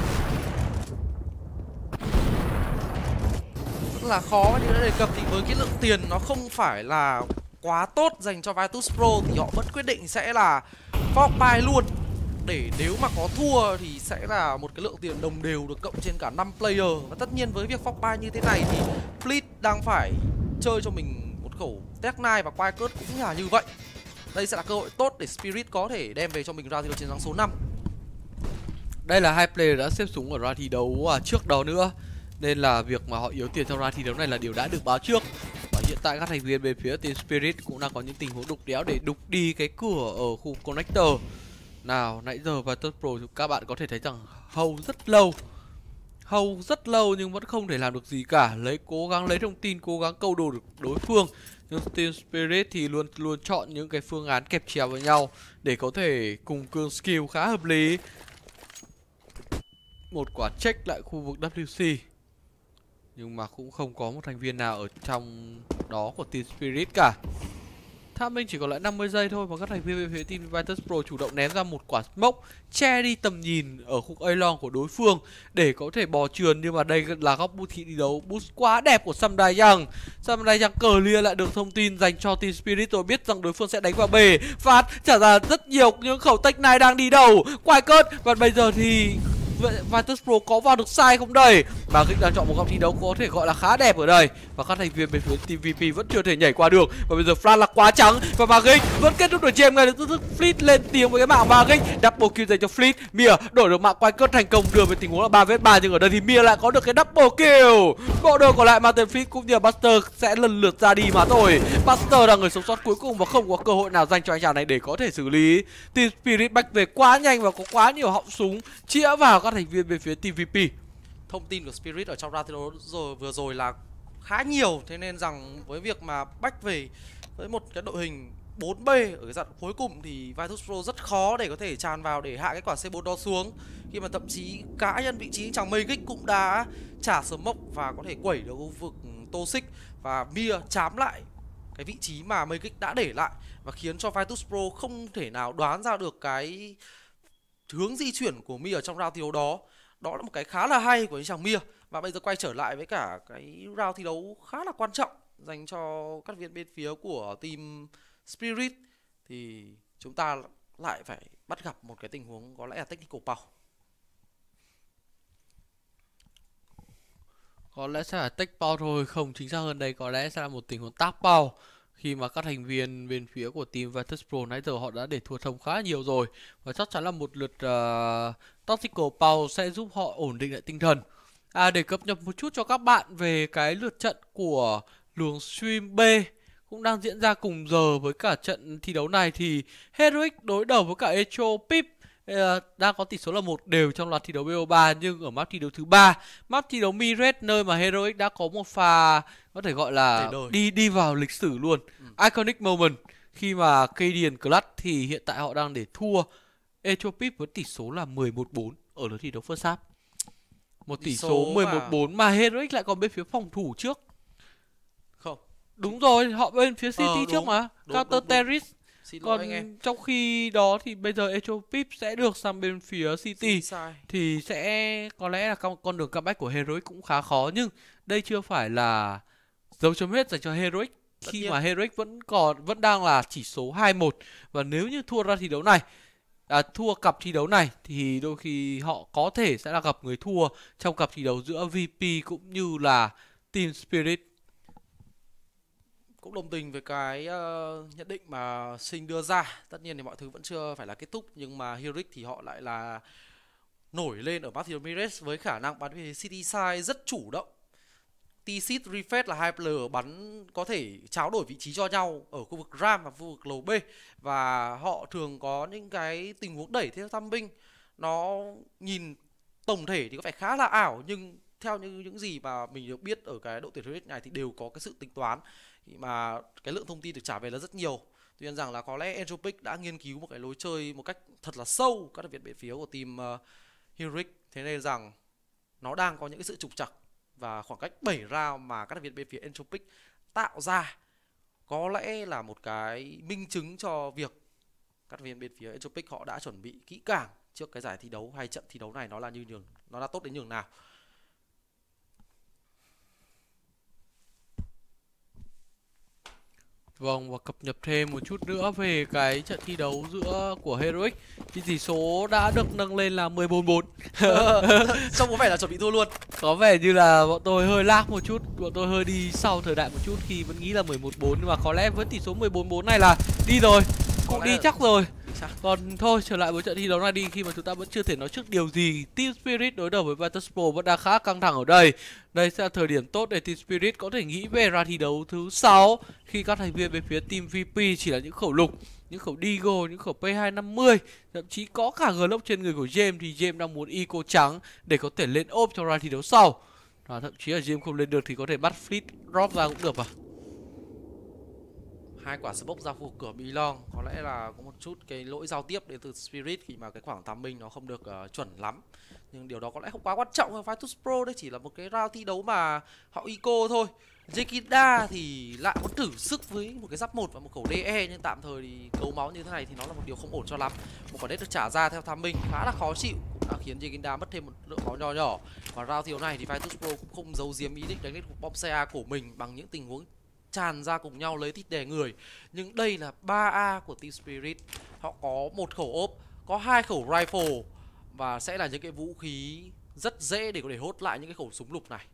Rất là khó như đã đề cập thì với cái lượng tiền nó không phải là quá tốt dành cho Virtus Pro thì họ vẫn quyết định sẽ là fork buy luôn. Để nếu mà có thua thì sẽ là một cái lượng tiền đồng đều được cộng trên cả năm player. Và tất nhiên với việc fork buy như thế này thì Fleet đang phải chơi cho mình một khẩu Tech Nine và Quay Cất cũng là như vậy. Đây sẽ là cơ hội tốt để Spirit có thể đem về cho mình round thi đấu chiến thắng số năm.
Đây là hai player đã xếp súng ở round thi đấu à, trước đó nữa, nên là việc mà họ yếu tiền trong round thi đấu này là điều đã được báo trước. Và hiện tại các thành viên bên phía team Spirit cũng đang có những tình huống đục đéo để đục đi cái cửa ở khu connector. Nào, nãy giờ Virtus Pro các bạn có thể thấy rằng hold rất lâu. Hầu rất lâu nhưng vẫn không thể làm được gì cả. Lấy cố gắng lấy thông tin, cố gắng câu đồ được đối phương. Nhưng Team Spirit thì luôn luôn chọn những cái phương án kẹp chéo với nhau để có thể cùng cường skill khá hợp lý. Một quả check lại khu vực vê kép xê. Nhưng mà cũng không có một thành viên nào ở trong đó của Team Spirit cả. Tham Minh chỉ còn lại năm mươi giây thôi và các thành viên bên phía team Vitus Pro chủ động ném ra một quả smoke che đi tầm nhìn ở khúc A-long của đối phương để có thể bò trườn. Nhưng mà đây là góc bút thị đi đấu boost quá đẹp của Samurai Young. Samurai Young clear lại được thông tin dành cho Team Spirit rồi, biết rằng đối phương sẽ đánh vào bề. Phát trả ra rất nhiều những khẩu tech này đang đi đầu quay cơn và bây giờ thì Vitus Pro có vào được sai không đây? Mà Kích đang chọn một góc thi đấu có thể gọi là khá đẹp ở đây. Và các thành viên bên phía team vê pê vẫn chưa thể nhảy qua được. Và bây giờ Flash là quá trắng. Và Magic vẫn kết thúc được game ngay lập tức. Fleet lên tiếng với cái mạng Magic. Double kill dành cho Fleet. Mia đổi được mạng quay cơn thành công, đưa về tình huống là ba vs ba. Nhưng ở đây thì Mia lại có được cái double kill. Bộ đôi còn lại Martin Fleet cũng như là Buster sẽ lần lượt ra đi mà thôi. Buster là người sống sót cuối cùng và không có cơ hội nào dành cho anh chàng này để có thể xử lý. Team Spirit back về quá nhanh và có quá nhiều họng súng chĩa vào các thành viên bên phía team vê pê.
Thông tin của Spirit ở trong round thi đấu rồi vừa rồi là khá nhiều, thế nên rằng với việc mà back về với một cái đội hình bốn B ở cái đoạn cuối cùng thì Vitus Pro rất khó để có thể tràn vào để hạ cái quả C bốn đó xuống, khi mà thậm chí cá nhân vị trí chàng Magic cũng đã trả smoke và có thể quẩy được khu vực Toxic và Mia chám lại cái vị trí mà Magic đã để lại và khiến cho Vitus Pro không thể nào đoán ra được cái hướng di chuyển của Mia ở trong round thi đấu đó. Đó là một cái khá là hay của chàng Mia. Và bây giờ quay trở lại với cả cái round thi đấu khá là quan trọng dành cho các viên bên phía của team Spirit, thì chúng ta lại phải bắt gặp một cái tình huống có lẽ là technical pause.
Có lẽ sẽ là tech pause thôi, không, chính xác hơn đây có lẽ sẽ là một tình huống tap pause. Khi mà các thành viên bên phía của team Vitus Pro nãy giờ họ đã để thua thông khá nhiều rồi. Và chắc chắn là một lượt uh, tactical pause sẽ giúp họ ổn định lại tinh thần. À, để cập nhật một chút cho các bạn về cái lượt trận của luồng stream B cũng đang diễn ra cùng giờ với cả trận thi đấu này, thì Heroic đối đầu với cả Echo Pip uh, đang có tỷ số là một đều trong loạt thi đấu B O ba. Nhưng ở map thi đấu thứ ba, map thi đấu Miret, nơi mà Heroic đã có một pha có thể gọi là đi đi vào lịch sử luôn, ừ. Iconic moment khi mà Cadian Clutch thì hiện tại họ đang để thua Echo Pip với tỷ số là mười một bốn ở lượt thi đấu first half. Một tỷ, tỷ số, số mười một bốn mà... mà Heroic lại còn bên phía phòng thủ trước.
Không.
Đúng rồi, họ bên phía City ờ, trước mà.
Đúng,
Counter
đúng,
Terrorist.
Xin
còn trong khi đó thì bây giờ Echo Pip sẽ được sang bên phía City. Thì sẽ có lẽ là con, con đường comeback của Heroic cũng khá khó. Nhưng đây chưa phải là dấu chấm hết dành cho Heroic. Tất khi nhiên. mà Heroic vẫn còn vẫn đang là chỉ số hai một. Và nếu như thua ra thi đấu này, À, thua cặp thi đấu này thì đôi khi họ có thể sẽ là gặp người thua trong cặp thi đấu giữa vê pê cũng như là Team Spirit.
Cũng đồng tình với cái uh, nhận định mà Sinh đưa ra. Tất nhiên thì mọi thứ vẫn chưa phải là kết thúc, nhưng mà Heroic thì họ lại là nổi lên ở Battle Emirates với khả năng bắn về City side rất chủ động. T-Seed Refresh là hai player bắn có thể tráo đổi vị trí cho nhau ở khu vực Ram và khu vực lầu B. Và họ thường có những cái tình huống đẩy theo thăm binh. Nó nhìn tổng thể thì có vẻ khá là ảo, nhưng theo những, những gì mà mình được biết ở cái đội tuyển Heroic này thì đều có cái sự tính toán. Mà cái lượng thông tin được trả về là rất nhiều. Tuy nhiên rằng là có lẽ Entropic đã nghiên cứu một cái lối chơi một cách thật là sâu các đặc biệt bên phía của team uh, Heroic. Thế nên rằng nó đang có những cái sự trục trặc. Và khoảng cách bảy round mà các thành viên bên phía Entropic tạo ra có lẽ là một cái minh chứng cho việc các thành viên bên phía Entropic họ đã chuẩn bị kỹ càng trước cái giải thi đấu hay trận thi đấu này nó là như nhường, nó đã tốt đến nhường nào.
Vâng, và cập nhật thêm một chút nữa về cái trận thi đấu giữa của Heroic thì tỷ số đã được nâng lên là mười bốn bốn.
Trông có vẻ là chuẩn bị thua luôn.
Có vẻ như là bọn tôi hơi lag một chút, bọn tôi hơi đi sau thời đại một chút khi vẫn nghĩ là mười một bốn, nhưng mà có lẽ với tỷ số mười bốn bốn này là đi rồi, cũng đi chắc rồi. Còn thôi, trở lại với trận thi đấu này đi, khi mà chúng ta vẫn chưa thể nói trước điều gì. Team Spirit đối đầu với Vitus Pro vẫn đang khá căng thẳng ở đây. Đây sẽ là thời điểm tốt để Team Spirit có thể nghĩ về ra thi đấu thứ sáu, khi các thành viên bên phía team vê pê chỉ là những khẩu lục. những khẩu Deagle, những khẩu P hai năm mươi, thậm chí có cả Glock trên người của James, thì James đang muốn eco trắng để có thể lên ốp trong round thi đấu sau. Và thậm chí là James không lên được thì có thể bắt Fleet drop ra cũng được à.
Hai quả smoke ra khu cửa Belong có lẽ là có một chút cái lỗi giao tiếp đến từ Spirit khi mà cái khoảng tham minh nó không được uh, chuẩn lắm. Nhưng điều đó có lẽ không quá quan trọng. Virtus.pro đây chỉ là một cái round thi đấu mà họ eco thôi. Jekida thì lại có thử sức với một cái giáp một và một khẩu đê e, nhưng tạm thời thì cấu máu như thế này thì nó là một điều không ổn cho lắm. Một quả đết được trả ra theo tham minh khá là khó chịu, cũng đã khiến Jekida mất thêm một lượng máu nhỏ nhỏ. Và round thi đấu này thì Virtus.pro cũng không giấu giếm ý định đánh lên bom xe A của mình bằng những tình huống tràn ra cùng nhau lấy tít đè người. Nhưng đây là ba A của Team Spirit. Họ có một khẩu ốp, có hai khẩu rifle và sẽ là những cái vũ khí rất dễ để có thể hốt lại những cái khẩu súng lục này.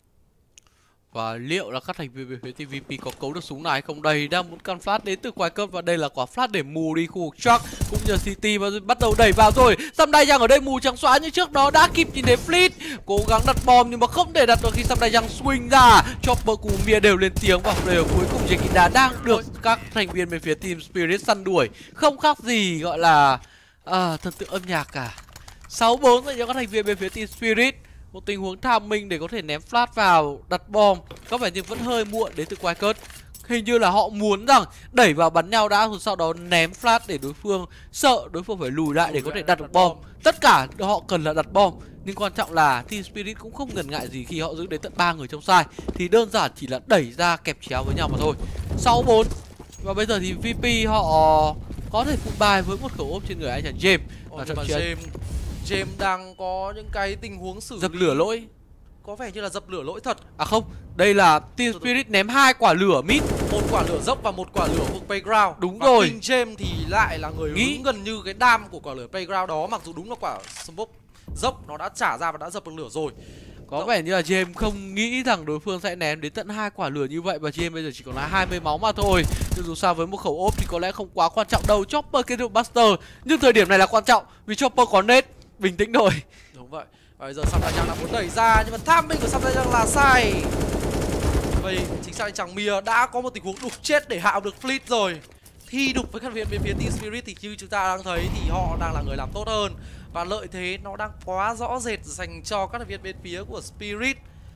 Và liệu là các thành viên về phía tê vê pê có cấu được súng này hay không? Đây đang muốn căn flash đến từ quái cấp, và đây là quả flash để mù đi khu vực truck cũng như City, và bắt đầu đẩy vào rồi. Samurai Young ở đây mù trắng xóa, nhưng trước đó đã kịp nhìn thấy Fleet cố gắng đặt bom nhưng mà không thể đặt được khi Samurai Young swing ra. Chopper cùng Mia đều lên tiếng, và đều cuối cùng Jekida đang được các thành viên về phía Team Spirit săn đuổi, không khác gì gọi là à, thần tượng âm nhạc cả. Sáu bốn dành cho các thành viên về phía Team Spirit. Một tình huống tham minh để có thể ném flash vào đặt bom, có vẻ như vẫn hơi muộn đến từ quái cớt. Hình như là họ muốn rằng đẩy vào bắn nhau đã, rồi sau đó ném flash để đối phương sợ đối phương phải lùi lại để có thể đặt được bom. Tất cả họ cần là đặt bom, nhưng quan trọng là Team Spirit cũng không ngần ngại gì khi họ giữ đến tận ba người trong side, thì đơn giản chỉ là đẩy ra kẹp chéo với nhau mà thôi. Sáu bốn. Và bây giờ thì vê pê họ có thể phụ bài với một khẩu ốp trên người anh chàng James.
Và thậm chí James James đang có những cái tình huống xử
dập lửa lỗi,
có vẻ như là dập lửa lỗi thật.
À không, đây là Team Spirit ném hai quả lửa mid,
một quả lửa dốc và một quả lửa vực playground.
Đúng
và
rồi.
King James thì lại là người
Nghĩ...
hứng gần như cái đam của quả lửa playground đó, mặc dù đúng là quả smoke dốc nó đã trả ra và đã dập được lửa rồi.
Có Dẫu... vẻ như là James không nghĩ rằng đối phương sẽ ném đến tận hai quả lửa như vậy, và James bây giờ chỉ còn là hai mươi máu mà thôi. Nhưng dù sao với một khẩu ốp thì có lẽ không quá quan trọng đâu. Chopper kết thúc Buster, nhưng thời điểm này là quan trọng vì Chopper có nết. Bình tĩnh thôi.
Đúng vậy. Và bây giờ Samurai Young đã muốn đẩy ra, nhưng mà tham minh của Samurai Young là sai. Vậy chính xác anh chàng Mia đã có một tình huống đục chết để hạ được Fleet rồi. Thi đục với các viên bên phía Team Spirit thì như chúng ta đang thấy thì họ đang là người làm tốt hơn, và lợi thế nó đang quá rõ rệt dành cho các thành viên bên phía của Spirit.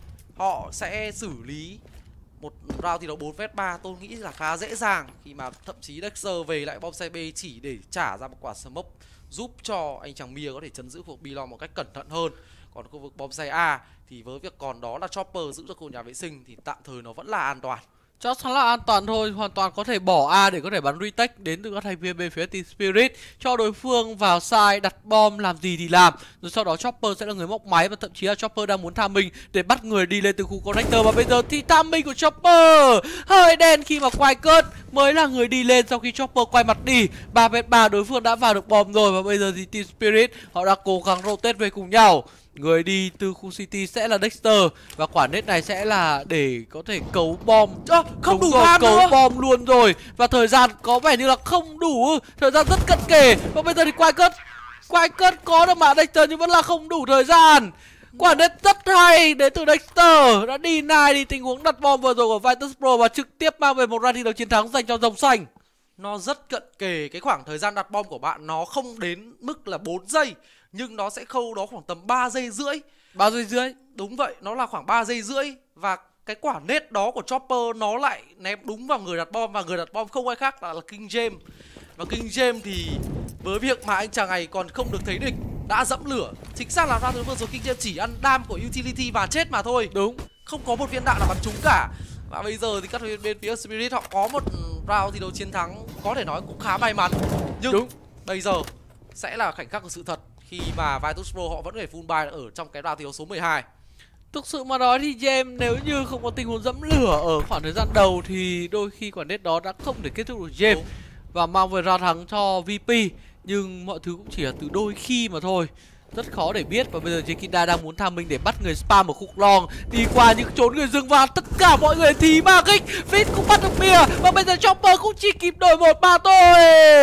Họ sẽ xử lý một round thi đấu bốn vs ba tôi nghĩ là khá dễ dàng, khi mà thậm chí Dexter về lại bom xe B chỉ để trả ra một quả smoke giúp cho anh chàng Mia có thể chấn giữ khu vực Belong một cách cẩn thận hơn. Còn khu vực bom xe A thì với việc còn đó là Chopper giữ được khu nhà vệ sinh thì tạm thời nó vẫn là an toàn.
Chắc chắn là an toàn thôi, hoàn toàn có thể bỏ A để có thể bắn retake đến từ các thành viên bên phía Team Spirit, cho đối phương vào side đặt bom làm gì thì làm, rồi sau đó Chopper sẽ là người móc máy, và thậm chí là Chopper đang muốn tham minh để bắt người đi lên từ khu connector. Và bây giờ thì tham minh của Chopper hơi đen khi mà quay cơn mới là người đi lên sau khi Chopper quay mặt đi. Ba vs ba đối phương đã vào được bom rồi, và bây giờ thì Team Spirit họ đã cố gắng rotate về cùng nhau. Người đi từ khu City sẽ là Dexter, và quả nết này sẽ là để có thể cấu bom.
à, Không
Đúng
đủ
rồi, cấu
nữa.
bom luôn rồi. Và thời gian có vẻ như là không đủ, thời gian rất cận kề. Và bây giờ thì quay cất Quay cất có được mà Dexter nhưng vẫn là không đủ thời gian. Quả nết rất hay đến từ Dexter, đã đi nai đi tình huống đặt bom vừa rồi của Virtus.pro và trực tiếp mang về một round thi đấu chiến thắng dành cho Rồng Xanh.
Nó rất cận kề, cái khoảng thời gian đặt bom của bạn nó không đến mức là bốn giây, nhưng nó sẽ khâu đó khoảng tầm ba giây rưỡi.
ba giây rưỡi.
Đúng vậy, nó là khoảng ba giây rưỡi. Và cái quả nết đó của Chopper nó lại ném đúng vào người đặt bom, và người đặt bom không ai khác là, là King James. Và King James thì với việc mà anh chàng này còn không được thấy địch đã dẫm lửa. Chính xác là round vừa rồi King James chỉ ăn đam của utility và chết mà thôi.
Đúng.
Không có một viên đạn nào bắn trúng cả. Và bây giờ thì các thành viên bên phía Spirit họ có một round thi đấu chiến thắng có thể nói cũng khá may mắn. Nhưng Đúng. bây giờ sẽ là khoảnh khắc của sự thật, khi mà Virtus.pro họ vẫn phải full buy ở trong cái round thi đấu số mười hai.
Thực sự mà nói thì James nếu như không có tình huống dẫm lửa ở khoảng thời gian đầu thì đôi khi quả nết đó đã không thể kết thúc được James. Đúng. Và mang về round thắng cho vê pê. Nhưng mọi thứ cũng chỉ là từ đôi khi mà thôi, rất khó để biết. Và bây giờ Jekida đang muốn tham minh để bắt người spam ở khu long, đi qua những trốn người rừng, và tất cả mọi người thì ma kích. Fleet cũng bắt được Mia, và bây giờ Chopper cũng chỉ kịp đổi một mà thôi.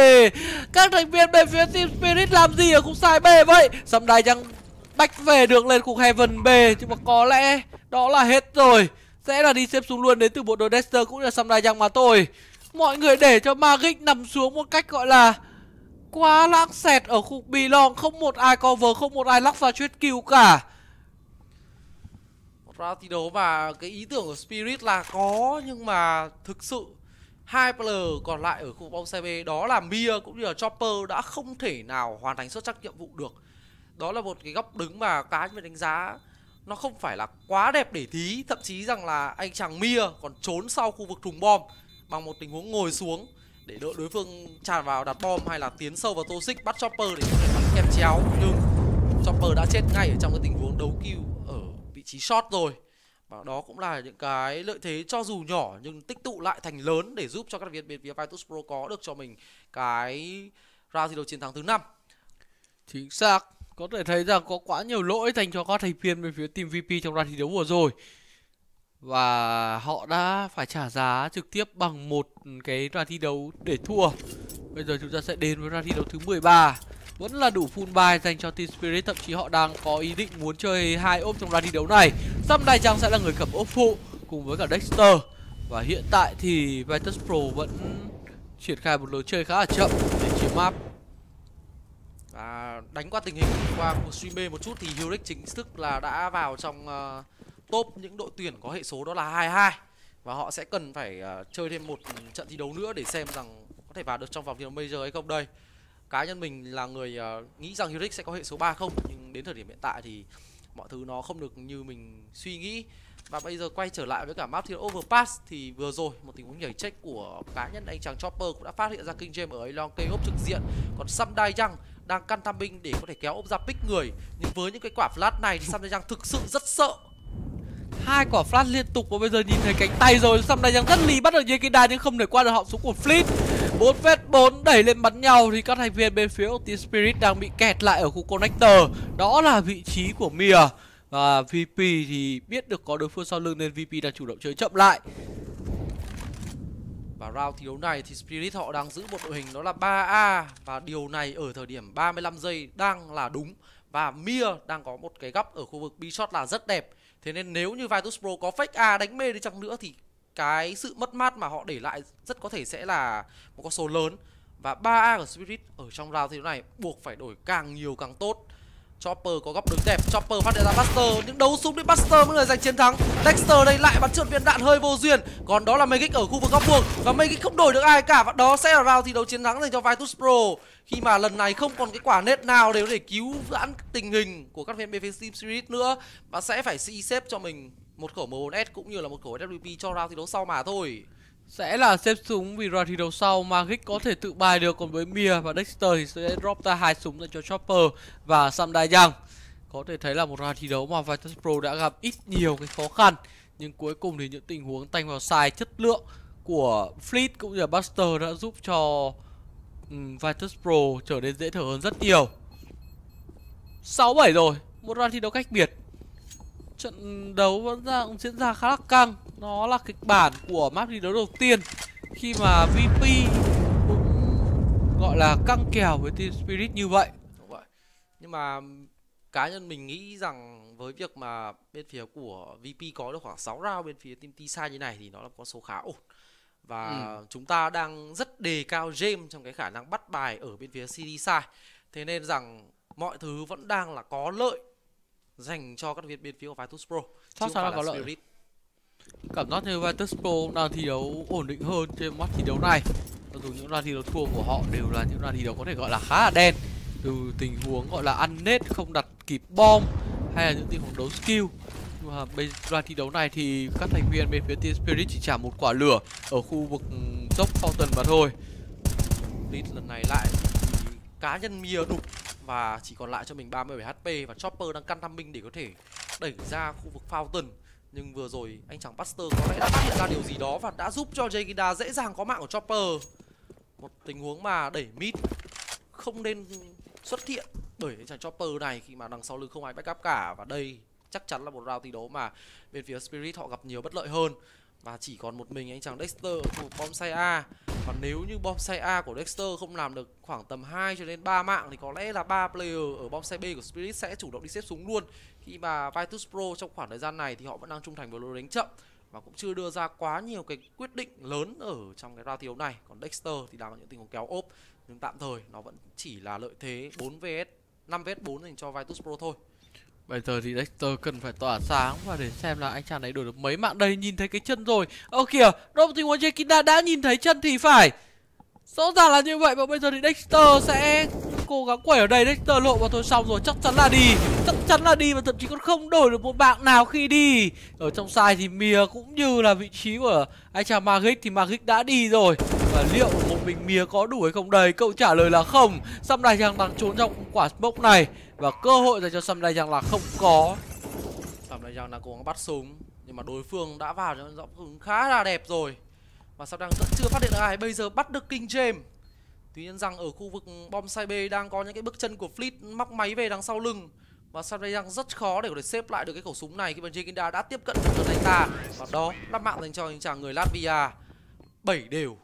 Các thành viên bên phía Team Spirit làm gì ở khu side B vậy? Samurai Young bách về được lên khu Heaven B, nhưng mà có lẽ đó là hết rồi. Sẽ là đi xếp xuống luôn đến từ bộ đội Dexter cũng như là Samurai Young mà thôi. Mọi người để cho Magic nằm xuống một cách gọi là quá lãng xẹt ở khu Belong. Không một ai cover, không một ai lắc ra trade kill cả.
Một round thi đấu mà cái ý tưởng của Spirit là có, nhưng mà thực sự hai player còn lại ở khu bóng xe B đó là Mia cũng như là Chopper đã không thể nào hoàn thành xuất sắc nhiệm vụ được. Đó là một cái góc đứng mà cá nhân đánh giá nó không phải là quá đẹp để tí. Thậm chí rằng là anh chàng Mia còn trốn sau khu vực thùng bom bằng một tình huống ngồi xuống để đợi đối phương tràn vào đặt bom, hay là tiến sâu vào Toxic bắt Chopper để có thể bắn kèm chéo. Nhưng Chopper đã chết ngay ở trong cái tình huống đấu kill ở vị trí short rồi. Và đó cũng là những cái lợi thế cho dù nhỏ nhưng tích tụ lại thành lớn để giúp cho các viên bên phía Virtus.pro có được cho mình cái round thi đấu chiến thắng thứ năm.
Chính xác. Có thể thấy rằng có quá nhiều lỗi dành cho các thành viên bên phía team vê pê trong round thi đấu vừa rồi. Và họ đã phải trả giá trực tiếp bằng một cái round thi đấu để thua. Bây giờ chúng ta sẽ đến với round thi đấu thứ mười ba. Vẫn là đủ full buy dành cho Team Spirit. Thậm chí họ đang có ý định muốn chơi hai ốp trong round thi đấu này. Sam Đài Trăng sẽ là người cầm ốp phụ cùng với cả Dexter. Và hiện tại thì Virtus.pro vẫn triển khai một lối chơi khá là chậm để chiếm map.
Và đánh qua tình hình qua một stream B một chút thì Hurix chính thức là đã vào trong uh, top những đội tuyển có hệ số đó là hai hai. Và họ sẽ cần phải uh, chơi thêm một trận thi đấu nữa để xem rằng có thể vào được trong vòng thi đấu Major hay không đây. Cá nhân mình là người uh, nghĩ rằng Hurix sẽ có hệ số ba không, nhưng đến thời điểm hiện tại thì mọi thứ nó không được như mình suy nghĩ. Và bây giờ quay trở lại với cả map thi đấu Overpass thì vừa rồi một tình huống nhảy check của cá nhân anh chàng Chopper cũng đã phát hiện ra King James ở Along cây ốp trực diện. Còn Sam Dai Young đang căn tham binh để có thể kéo ốp ra pick người. Nhưng với những cái quả flash này thì Sam Dai Young thực sự rất sợ.
Hai quả flash liên tục và bây giờ nhìn thấy cánh tay rồi. Sam Dai Young rất lì bắt được Yekida nhưng không để qua được họng súng của Fleet. bốn vs bốn đẩy lên bắn nhau thì các thành viên bên phía của Team Spirit đang bị kẹt lại ở khu connector. Đó là vị trí của Mia. Và vê pê thì biết được có đối phương sau lưng nên vê pê đang chủ động chơi chậm lại.
Và round thi đấu này thì Spirit họ đang giữ một đội hình đó là ba A. Và điều này ở thời điểm ba mươi lăm giây đang là đúng. Và Mia đang có một cái góc ở khu vực B-shot là rất đẹp. Thế nên nếu như Virtus.pro có fake A đánh mê đi chăng nữa thì cái sự mất mát mà họ để lại rất có thể sẽ là một con số lớn. Và ba A của Spirit ở trong round thi đấu này buộc phải đổi càng nhiều càng tốt. Chopper có góc đứng đẹp, Chopper phát hiện ra Buster, những đấu súng đến Buster mới người giành chiến thắng. Dexter đây lại bắn trượt viên đạn hơi vô duyên. Còn đó là Magic ở khu vực góc buồng và Magic không đổi được ai cả. Và đó sẽ là round thi đấu chiến thắng dành cho Virtus.pro khi mà lần này không còn cái quả net nào để có thể cứu vãn tình hình của các viên bên phía Team Spirit nữa, và sẽ phải si xếp cho mình một khẩu M bốn S cũng như là một khẩu ét vê pê cho round thi đấu sau mà thôi.
Sẽ là xếp súng vì round thi đấu sau Magic có thể tự bài được, còn với Mia và Dexter thì sẽ drop ra hai súng dành cho Chopper và Sam Dai Young. Có thể thấy là một round thi đấu mà Virtus.pro đã gặp ít nhiều cái khó khăn, nhưng cuối cùng thì những tình huống tanh vào sai chất lượng của Fleet cũng như là Buster đã giúp cho um, Virtus.pro trở nên dễ thở hơn rất nhiều. Sáu bảy rồi, một round thi đấu cách biệt. Trận đấu vẫn đang diễn ra khá là căng. Nó là kịch bản của map thi đấu đầu tiên khi mà vê pê cũng gọi là căng kèo với Team Spirit như vậy.
Đúng vậy. Nhưng mà cá nhân mình nghĩ rằng với việc mà bên phía của vê pê có được khoảng sáu round bên phía team T-Side như này thì nó là con số khá ổn. Và ừ. chúng ta đang rất đề cao James trong cái khả năng bắt bài ở bên phía xê đê Side. Thế nên rằng mọi thứ vẫn đang là có lợi dành cho các viên bên phía của Virtus.pro.
Chắc chắn là có lợi. Spirit. Cảm giác như Virtus.pro đang thi đấu ổn định hơn trên mắt thi đấu này. Mặc dù những round thi đấu thua của họ đều là những round thi đấu có thể gọi là khá là đen, từ tình huống gọi là ăn nết không đặt kịp bom hay là những tình huống đấu skill. Nhưng mà bây round thi đấu này thì các thành viên bên phía Team Spirit chỉ trả một quả lửa ở khu vực dốc Fountain mà thôi.
Lead lần này lại thì cá nhân Mia đục và chỉ còn lại cho mình ba mươi bảy hát pê, và Chopper đang căn thăm binh để có thể đẩy ra khu vực Fountain. Nhưng vừa rồi anh chàng Buster có lẽ đã phát hiện ra điều gì đó và đã giúp cho Yekida dễ dàng có mạng của Chopper. Một tình huống mà đẩy mid không nên xuất hiện bởi anh chàng Chopper này khi mà đằng sau lưng không ai backup cả. Và đây chắc chắn là một round thi đấu mà bên phía Spirit họ gặp nhiều bất lợi hơn. Và chỉ còn một mình anh chàng Dexter ở khu bonsai A. Và nếu như bonsai A của Dexter không làm được khoảng tầm hai cho đến ba mạng thì có lẽ là ba player ở bonsai B của Spirit sẽ chủ động đi xếp súng luôn. Khi mà Virtus.pro trong khoảng thời gian này thì họ vẫn đang trung thành với lối đánh chậm. và cũng chưa đưa ra quá nhiều cái quyết định lớn ở trong cái round thi đấu này. Còn Dexter thì đang có những tình huống kéo ốp, nhưng tạm thời nó vẫn chỉ là lợi thế bốn vs năm vs bốn dành cho Virtus Pro thôi.
Bây giờ thì Dexter cần phải tỏa sáng và để xem là anh chàng này đổi được mấy mạng đây. Nhìn thấy cái chân rồi. Ơ kìa, đó tình huống Jekinda đã nhìn thấy chân thì phải. Rõ ràng là như vậy, và bây giờ thì Dexter sẽ cố gắng quẩy ở đây. Dexter lộ vào thôi xong rồi, chắc chắn là đi. Chắc chắn là đi, và thậm chí còn không đổi được một bạn nào khi đi. Ở trong side thì Mia cũng như là vị trí của anh chàng Magic thì Magic đã đi rồi. Và liệu một mình Mia có đủ hay không đây? Câu trả lời là không. Samurai Giang đang trốn trong quả smoke này, và cơ hội dành cho Samurai Giang là không có.
Samurai Giang đang cố gắng bắt súng, nhưng mà đối phương đã vào cho giọng hứng khá là đẹp rồi. Và Samurai Giang vẫn chưa phát hiện được ai. Bây giờ bắt được King James. Tuy nhiên rằng ở khu vực bom side B đang có những cái bước chân của Fleet móc máy về đằng sau lưng, và Samurai Giang rất khó để có thể xếp lại được cái khẩu súng này khi mà Jekinda đã tiếp cận được anh ta. Và đó là mạng dành cho anh chàng người Latvia. Bảy đều.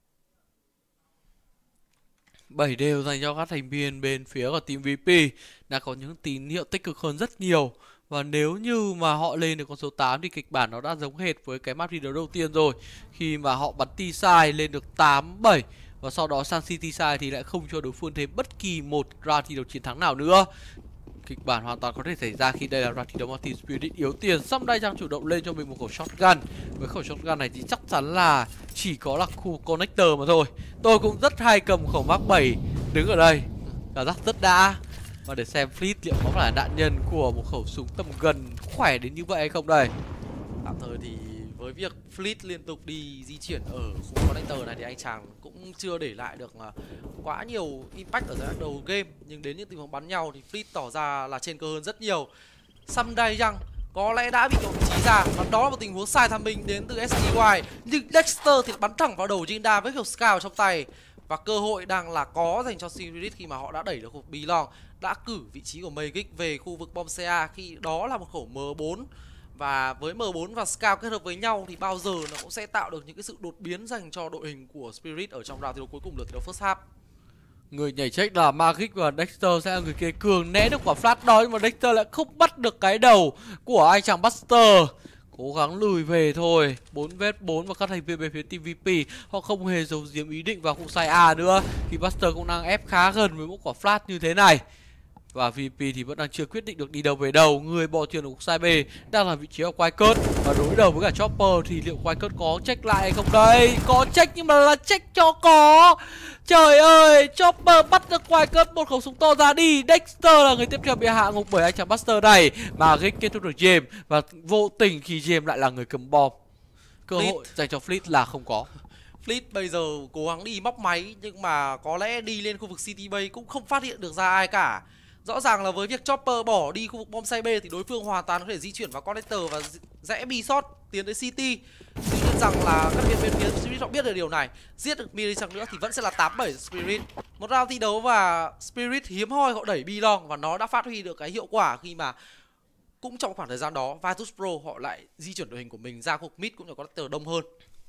Bảy đều dành cho các thành viên bên phía của team vê pê. Đã có những tín hiệu tích cực hơn rất nhiều. Và nếu như mà họ lên được con số tám thì kịch bản nó đã giống hệt với cái map thi đấu đầu tiên rồi, khi mà họ bắn T-side lên được tám bảy, và sau đó sang City side thì lại không cho đối phương thêm bất kỳ một round thi đấu chiến thắng nào nữa. Kịch bản hoàn toàn có thể xảy ra khi đây là round thi đấu mà Team Spirit yếu tiền. Samurai Giang chủ động lên cho mình một khẩu shotgun. Với khẩu shotgun này thì chắc chắn là chỉ có là khu connector mà thôi. Tôi cũng rất hay cầm khẩu Mark bảy đứng ở đây, cảm giác rất đã. Và để xem Fleet liệu có phải là nạn nhân của một khẩu súng tầm gần khỏe đến như vậy hay không đây.
Tạm thời thì với việc Fleet liên tục đi di chuyển ở khu connector này thì anh chàng cũng chưa để lại được quá nhiều impact ở giai đoạn đầu game. Nhưng đến những tình huống bắn nhau thì Fleet tỏ ra là trên cơ hơn rất nhiều. Samurai Giang có lẽ đã bị vị trí ra, và đó là một tình huống sai tham minh đến từ ét tê i. Nhưng Dexter thì bắn thẳng vào đầu Jinda với khẩu scout trong tay. Và cơ hội đang là có dành cho Spirit khi mà họ đã đẩy được khu vực B-Long, đã cử vị trí của Magic về khu vực bom xê a khi đó là một khẩu M bốn. Và với M bốn và Scout kết hợp với nhau thì bao giờ nó cũng sẽ tạo được những cái sự đột biến dành cho đội hình của Spirit ở trong round thi đấu cuối cùng lượt thi đấu first half.
Người nhảy check là Magic và Dexter sẽ là người kia cường né được quả flash đó, nhưng mà Dexter lại không bắt được cái đầu của anh chàng Buster. Cố gắng lùi về thôi. Bốn vs bốn và các thành viên bên phía team vê pê họ không hề giấu giếm ý định vào khu side A nữa, khi Buster cũng đang ép khá gần với một quả flash như thế này. Và vê pê thì vẫn đang chưa quyết định được đi đâu về đâu. Người bỏ thuyền ở khu side B đang là vị trí của Quackert, và đối đầu với cả Chopper thì liệu Quackert có check lại hay không đây? Có check nhưng mà là check cho có. Trời ơi, Chopper bắt được Quackert một khẩu súng to ra đi. Dexter là người tiếp theo bị hạ ngục bởi anh chàng Buster này. Mà Magic kết thúc được James, và vô tình khi James lại là người cầm bom. Cơ
Fleet.
hội dành cho Fleet là không có.
Fleet bây giờ cố gắng đi móc máy, nhưng mà có lẽ đi lên khu vực City Bay cũng không phát hiện được ra ai cả. Rõ ràng là với việc Chopper bỏ đi khu vực bom side B thì đối phương hoàn toàn có thể di chuyển vào connector và rẽ bi shot tiến tới City. Tuy nhiên rằng là các viên bên phía Spirit họ biết được điều này. Giết được Miri chăng nữa thì vẫn sẽ là tám bảy Spirit. Một round thi đấu và Spirit hiếm hoi họ đẩy B-Long, và nó đã phát huy được cái hiệu quả khi mà cũng trong khoảng thời gian đó Virtus Pro họ lại di chuyển đội hình của mình ra khu vực mid cũng như connector đông hơn.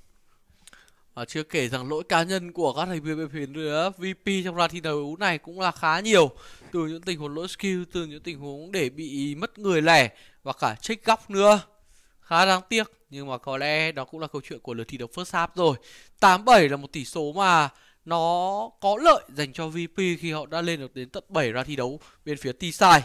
Và chưa kể rằng lỗi cá nhân của các thành viên bên phía nữa vê pê trong round thi đấu này cũng là khá nhiều. Từ những tình huống lỗi skill, từ những tình huống để bị mất người lẻ, và cả check góc nữa. Khá đáng tiếc, nhưng mà có lẽ đó cũng là câu chuyện của lượt thi đấu first half rồi. Tám bảy là một tỷ số mà nó có lợi dành cho vê pê khi họ đã lên được đến tận bảy round thi đấu bên phía T-side.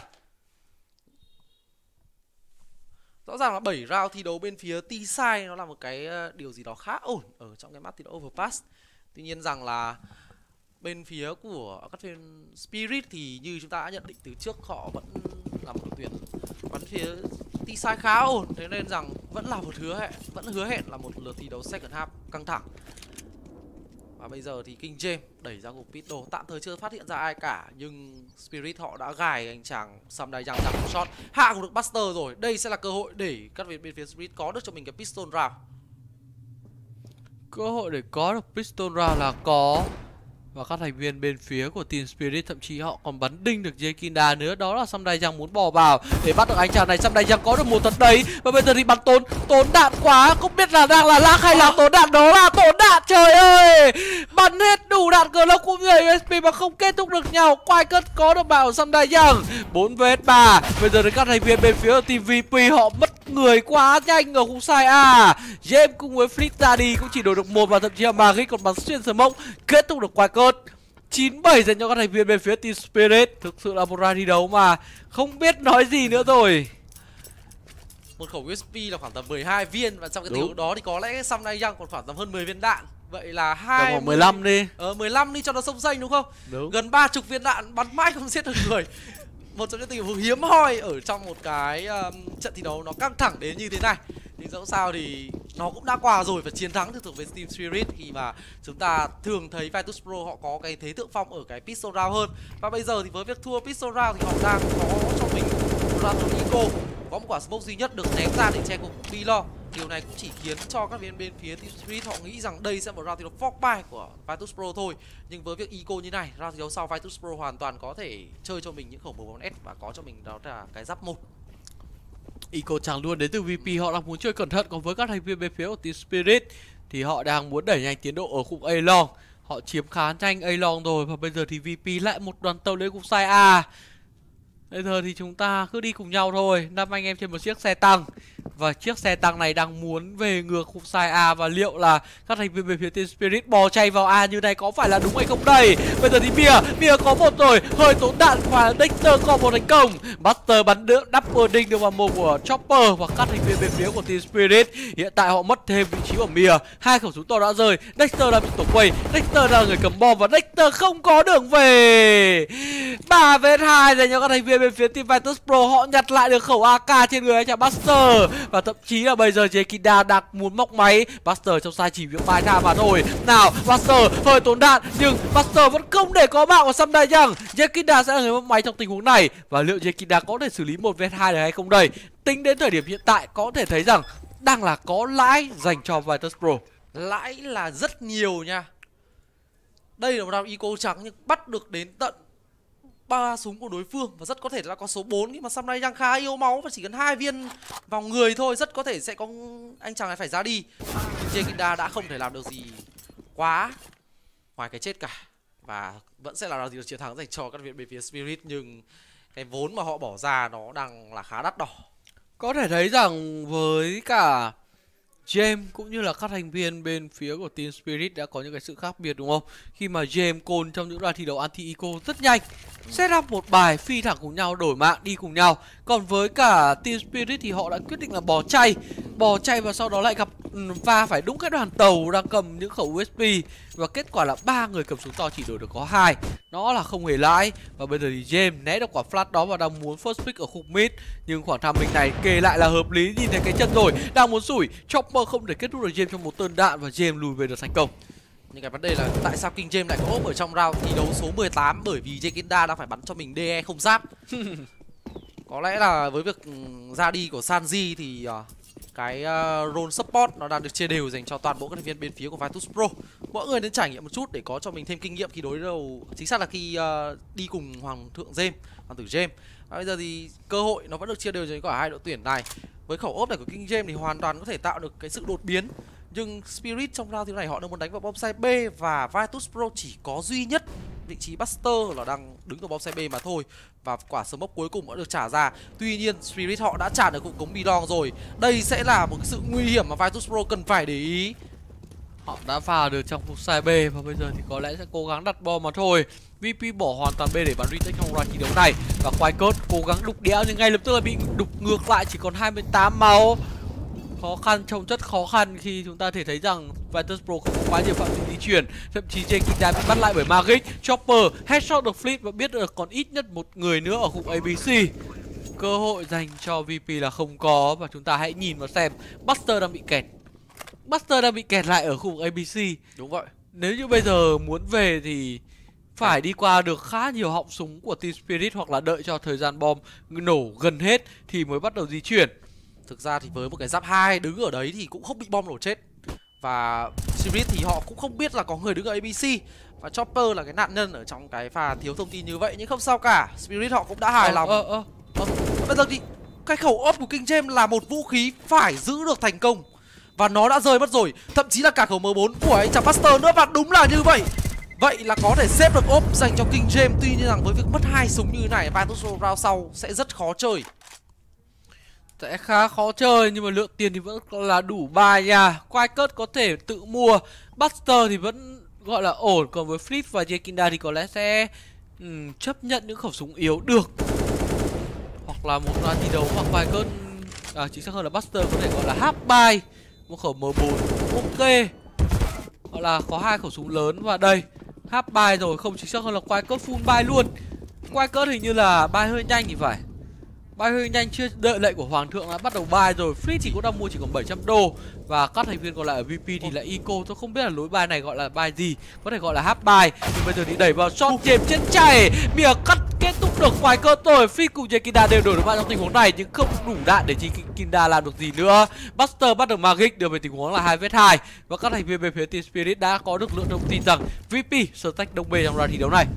Rõ ràng là bảy round thi đấu bên phía T-side nó là một cái điều gì đó khá ổn ở trong cái map thi đấu Overpass. Tuy nhiên rằng là bên phía của các team Spirit thì như chúng ta đã nhận định từ trước, họ vẫn là một đội tuyển bắn phía T-side khá ổn. Thế nên rằng vẫn là một hứa hẹn, vẫn hứa hẹn là một lượt thi đấu second half căng thẳng. Và bây giờ thì King James đẩy ra cục pit đồ, tạm thời chưa phát hiện ra ai cả, nhưng Spirit họ đã gài anh chàng Samurai Giang ra một shot, hạ được Buster rồi. Đây sẽ là cơ hội để các bên bên phía Spirit có được cho mình cái pistol round.
Cơ hội để có được pistol round là có. Và các thành viên bên phía của Team Spirit thậm chí họ còn bắn đinh được Jekinda nữa. Đó là Samurai Giang muốn bò vào để bắt được anh chàng này. Samurai Giang có được một thật đấy, và bây giờ thì bắn tốn tốn đạn quá, không biết là đang là lag hay là tốn đạn. Đó là tốn đạn, trời ơi, bắn hết đủ đạn cờ lốc cũng như u ét pê mà không kết thúc được nhau. Quackert có được bảo Samurai Giang bốn vs ba. Bây giờ thì các thành viên bên phía của Team vê pê họ mất người quá nhanh ở khung sai A. James cùng với Fleet ra đi cũng chỉ đổi được một và thậm chí là Magic còn bắn xuyên smoke kết thúc được quái cơn. chín bảy dành cho các thành viên bên phía Team Spirit. Thực sự là một round thi đấu mà không biết nói gì nữa rồi.
Một khẩu u ét pê là khoảng tầm mười hai viên và trong cái tình huống đó thì có lẽ Samurai Young còn khoảng tầm hơn mười viên đạn. Vậy là hai
mười lăm đi.
Ờ mười lăm đi cho nó sông xanh đúng không?
Đúng.
Gần ba mươi viên đạn bắn mãi không giết được người. Một trong những tình huống hiếm hoi ở trong một cái um, trận thi đấu nó căng thẳng đến như thế này. Nhưng dẫu sao thì nó cũng đã qua rồi và chiến thắng thì thuộc về Team Spirit khi mà chúng ta thường thấy Virtus.pro họ có cái thế thượng phong ở cái pistol round hơn. Và bây giờ thì với việc thua pistol round thì họ đang có cho mình round of eco. Có một quả smoke duy nhất được ném ra để che cùng Bilo. Điều này cũng chỉ khiến cho các viên bên phía Team Spirit họ nghĩ rằng đây sẽ là một round thi đấu fork buy của Virtus.pro thôi. Nhưng với việc eco như này, round thi đấu sau Virtus.pro hoàn toàn có thể chơi cho mình những khẩu M bốn S và có cho mình đó là cái giáp một.
Eco chẳng luôn đến từ vê pê, họ đang muốn chơi cẩn thận. Còn với các thành viên bên phía của Team Spirit thì họ đang muốn đẩy nhanh tiến độ ở khung A long. Họ chiếm khá nhanh A long rồi và bây giờ thì vê pê lại một đoàn tàu lên khung sai A. Bây giờ thì chúng ta cứ đi cùng nhau thôi. Năm anh em trên một chiếc xe tăng. Và chiếc xe tăng này đang muốn về ngược khung sai A. Và liệu là các thành viên về phía Team Spirit bò chay vào A như này có phải là đúng hay không đây? Bây giờ thì Mia, Mia có một rồi. Hơi tốn đạn và Dexter có một thành công. Buster bắn được double đinh được vào mồm của Chopper. Và các thành viên bên phía của Team Spirit hiện tại họ mất thêm vị trí của Mia. Hai khẩu súng to đã rơi. Dexter đã bị tổ quay. Dexter là người cầm bom và Dexter không có đường về. ba vs hai dành cho các thành viên bên phía Team Virtus.pro. Họ nhặt lại được khẩu a ca trên người anh chàng Buster. Và thậm chí là bây giờ Jekida đang muốn móc máy. Buster trong sai chỉ việc bài tha mà thôi. Nào Buster hơi tốn đạn nhưng Buster vẫn không để có mạng của Samurai Young. Jekida sẽ là người móc máy trong tình huống này. Và liệu Jekida có thể xử lý một vs hai được hay không đây? Tính đến thời điểm hiện tại có thể thấy rằng đang là có lãi dành cho Virtus.pro.
Lãi là rất nhiều nha. Đây là một round eco trắng nhưng bắt được đến tận ba súng của đối phương và rất có thể là có số bốn khi mà Samurai Young khá yếu máu và chỉ cần hai viên vào người thôi, rất có thể sẽ có anh chàng này phải ra đi. Nhưng Jekida đã không thể làm được gì quá ngoài cái chết cả và vẫn sẽ là chiến thắng dành cho các viện bên phía Spirit, nhưng cái vốn mà họ bỏ ra nó đang là khá đắt đỏ.
Có thể thấy rằng với cả James cũng như là các thành viên bên phía của Team Spirit đã có những cái sự khác biệt đúng không? Khi mà James Cole trong những đoạn thi đấu anti-eco rất nhanh, set up một bài phi thẳng cùng nhau, đổi mạng đi cùng nhau. Còn với cả Team Spirit thì họ đã quyết định là bỏ chay, bỏ chay và sau đó lại gặp va phải đúng cái đoàn tàu đang cầm những khẩu u ét pê và kết quả là ba người cầm súng to chỉ đổi được có hai. Nó là không hề lãi. Và bây giờ thì James né được quả flash đó và đang muốn first pick ở khung mid, nhưng khoảng tham minh này kê lại là hợp lý. Nhìn thấy cái chân rồi, đang muốn sủi, Chopper không thể kết thúc được James trong một tơn đạn và James lùi về được thành công.
Nhưng cái vấn đề là tại sao King James lại có ốp ở trong round thi đấu số mười tám, bởi vì Jekida đang phải bắn cho mình đê e không giáp. Có lẽ là với việc ra đi của Sanji thì uh, cái uh, role support nó đang được chia đều dành cho toàn bộ các thành viên bên phía của Virtus.pro. Mỗi người nên trải nghiệm một chút để có cho mình thêm kinh nghiệm khi đối đầu, chính xác là khi uh, đi cùng Hoàng thượng James, Hoàng tử James. Và bây giờ thì cơ hội nó vẫn được chia đều cho cả hai đội tuyển này. Với khẩu ốp này của King James thì hoàn toàn có thể tạo được cái sự đột biến. Nhưng Spirit trong round thứ này họ đang muốn đánh vào bom sai B và Virtus.pro chỉ có duy nhất vị trí Buster là đang đứng ở bom sai B mà thôi. Và quả smoke cuối cùng đã được trả ra. Tuy nhiên Spirit họ đã trả được cụm cống Bidong rồi. Đây sẽ là một cái sự nguy hiểm mà Virtus.pro cần phải để ý.
Họ đã vào được trong vùng sai B và bây giờ thì có lẽ sẽ cố gắng đặt bom mà thôi. vê pê bỏ hoàn toàn B để bắn retake trong loạt thi đấu này. Và quái cốt cố gắng đục đẽo nhưng ngay lập tức là bị đục ngược lại, chỉ còn hai mươi tám máu. Khó khăn, trông rất khó khăn khi chúng ta thể thấy rằng Virtus.pro không có quá nhiều phạm vi di chuyển. Thậm chí Jekida bị bắt lại bởi Magic. Chopper headshot được Fleet và biết được còn ít nhất một người nữa ở khu a bê xê. Cơ hội dành cho vê pê là không có. Và chúng ta hãy nhìn vào xem Buster đang bị kẹt. Buster đang bị kẹt lại ở khu vực a bê xê.
Đúng vậy.
Nếu như bây giờ muốn về thì phải đi qua được khá nhiều họng súng của Team Spirit hoặc là đợi cho thời gian bom nổ gần hết thì mới bắt đầu di chuyển.
Thực ra thì với một cái giáp hai đứng ở đấy thì cũng không bị bom nổ chết. Và Spirit thì họ cũng không biết là có người đứng ở a bê xê. Và Chopper là cái nạn nhân ở trong cái pha thiếu thông tin như vậy. Nhưng không sao cả, Spirit họ cũng đã hài
ờ,
lòng.
ờ, ờ.
Ờ, Bây giờ thì cái khẩu ốp của King James là một vũ khí phải giữ được thành công. Và nó đã rơi mất rồi. Thậm chí là cả khẩu M bốn của anh chàng Buster nữa. Và đúng là như vậy. Vậy là có thể xếp được ốp dành cho King James. Tuy nhiên rằng với việc mất hai súng như thế này, Virtus.pro round sau sẽ rất khó chơi.
sẽ khá khó chơi, nhưng mà lượng tiền thì vẫn là đủ bài nha. Quackers có thể tự mua, Buster thì vẫn gọi là ổn, còn với Flip và Jekinda thì có lẽ sẽ um, chấp nhận những khẩu súng yếu được, hoặc là một loạt thi đấu hoặc Quackers, à, chính xác hơn là Buster có thể gọi là half buy một khẩu M bốn ok, gọi là có hai khẩu súng lớn. Và đây half buy rồi, không, chính xác hơn là Quackers full buy luôn. Quackers hình như là buy hơi nhanh thì phải, buy hơi nhanh, chưa đợi lệnh của Hoàng thượng đã bắt đầu buy rồi. Free chỉ có đang mua chỉ còn bảy trăm đô, và các thành viên còn lại ở vê pê thì là Eco. Tôi không biết là lối buy này gọi là buy gì, có thể gọi là half buy. Nhưng bây giờ thì đẩy vào shot chém trên chảy, mỉa cắt kết thúc được Quackers rồi. Free cùng Jekinda đều đổi được bạn trong tình huống này, nhưng không đủ đạn để Jekinda làm được gì nữa. Buster bắt được Magic, đưa về tình huống là hai vs hai, và các thành viên bên phía Team Spirit đã có được lượng thông tin rằng vê pê stack đông bê trong loạt thi đấu này.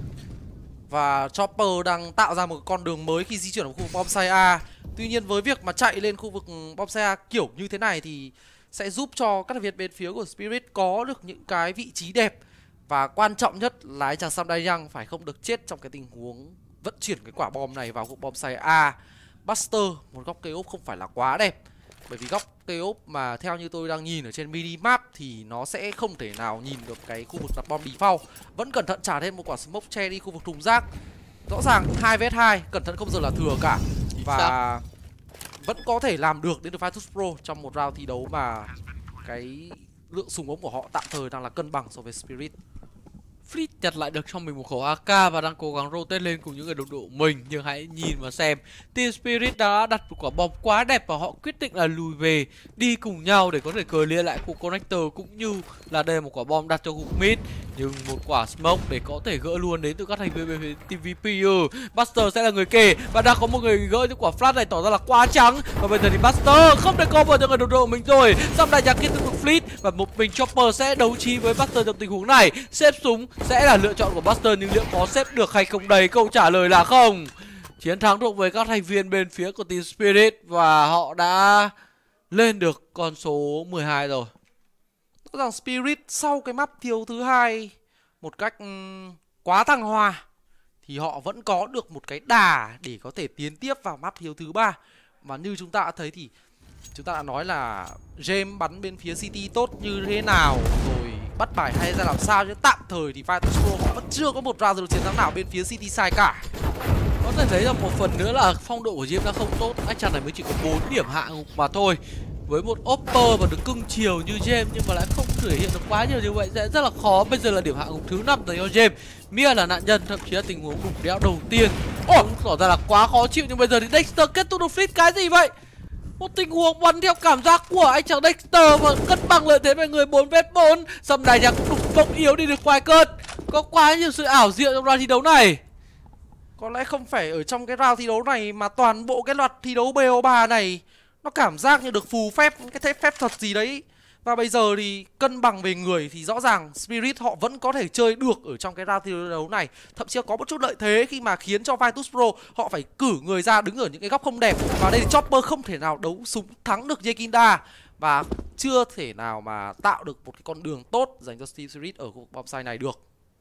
Và Chopper đang tạo ra một con đường mới khi di chuyển ở khu vực bombsite A. Tuy nhiên với việc mà chạy lên khu vực bombsite A kiểu như thế này thì sẽ giúp cho các thành viên bên phía của Spirit có được những cái vị trí đẹp. Và quan trọng nhất là anh chàng Sam Dai-young phải không được chết trong cái tình huống vận chuyển cái quả bom này vào khu bombsite A. Buster, một góc cây ốp không phải là quá đẹp, bởi vì góc cây ốp mà theo như tôi đang nhìn ở trên mini map thì nó sẽ không thể nào nhìn được cái khu vực đặt bom default. Vẫn cẩn thận trả thêm một quả smoke che đi khu vực thùng rác. Rõ ràng hai vs hai, cẩn thận không giờ là thừa cả. Và vẫn có thể làm được đến được Virtus Pro trong một round thi đấu mà cái lượng súng ống của họ tạm thời đang là cân bằng so với Spirit.
Fleet nhặt lại được cho mình một khẩu a ca và đang cố gắng rotate lên cùng những người đồng đội của mình. Nhưng hãy nhìn và xem, Team Spirit đã đặt một quả bom quá đẹp và họ quyết định là lùi về, đi cùng nhau để có thể cờ lia lại khu connector, cũng như là đây là một quả bom đặt cho khu mid. Nhưng một quả smoke để có thể gỡ luôn đến từ các thành viên về team vê pê. ừ. Buster sẽ là người kề và đang có một người gỡ những quả flash này tỏ ra là quá trắng. Và bây giờ thì Buster không thể cover cho người đồng đội của mình rồi. Xong đại nhạc kết thúc được Fleet và một mình Chopper sẽ đấu trí với Buster trong tình huống này. Xếp súng sẽ là lựa chọn của Buster, nhưng liệu có xếp được hay không đây? Câu trả lời là không. Chiến thắng thuộc về các thành viên bên phía của Team Spirit và họ đã lên được con số mười hai rồi.
Rõ ràng Spirit sau cái map thiêu thứ hai một cách um, quá thăng hoa thì họ vẫn có được một cái đà để có thể tiến tiếp vào map thiêu thứ ba. Và như chúng ta đã thấy thì chúng ta đã nói là James bắn bên phía City tốt như thế nào, rồi bắt bài hay ra làm sao, chứ tạm thời thì Virtus Pro họ vẫn chưa có một round chiến thắng nào bên phía City side cả.
Có thể thấy là một phần nữa là phong độ của James đã không tốt, anh chàng này mới chỉ có bốn điểm hạ gục mà thôi. Với một Opper và được cưng chiều như James nhưng mà lại không thể hiện được quá nhiều như vậy sẽ rất là khó. Bây giờ là điểm hạ gục thứ năm dành cho James. Mia là nạn nhân, thậm chí là tình huống gục đéo đầu tiên cũng tỏ ra là quá khó chịu. Nhưng bây giờ thì Dexter kết thúc được Fleet. Cái gì vậy? Một tình huống bắn theo cảm giác của anh chàng Dexter và cân bằng lợi thế về người bốn vs bốn. Xong đại nhạc cũng đục vọng yếu đi được Quackers. Có quá nhiều sự ảo diệu trong round thi đấu này.
Có lẽ không phải ở trong cái round thi đấu này mà toàn bộ cái loạt thi đấu bê o ba này nó cảm giác như được phù phép, cái thế phép thuật gì đấy. Và bây giờ thì cân bằng về người thì rõ ràng Spirit họ vẫn có thể chơi được ở trong cái round thi đấu này. Thậm chí có một chút lợi thế khi mà khiến cho Virtus Pro họ phải cử người ra đứng ở những cái góc không đẹp. Và đây thì Chopper không thể nào đấu súng thắng được Jekinda và chưa thể nào mà tạo được một cái con đường tốt dành cho Team Spirit ở khu vực bombsite này được.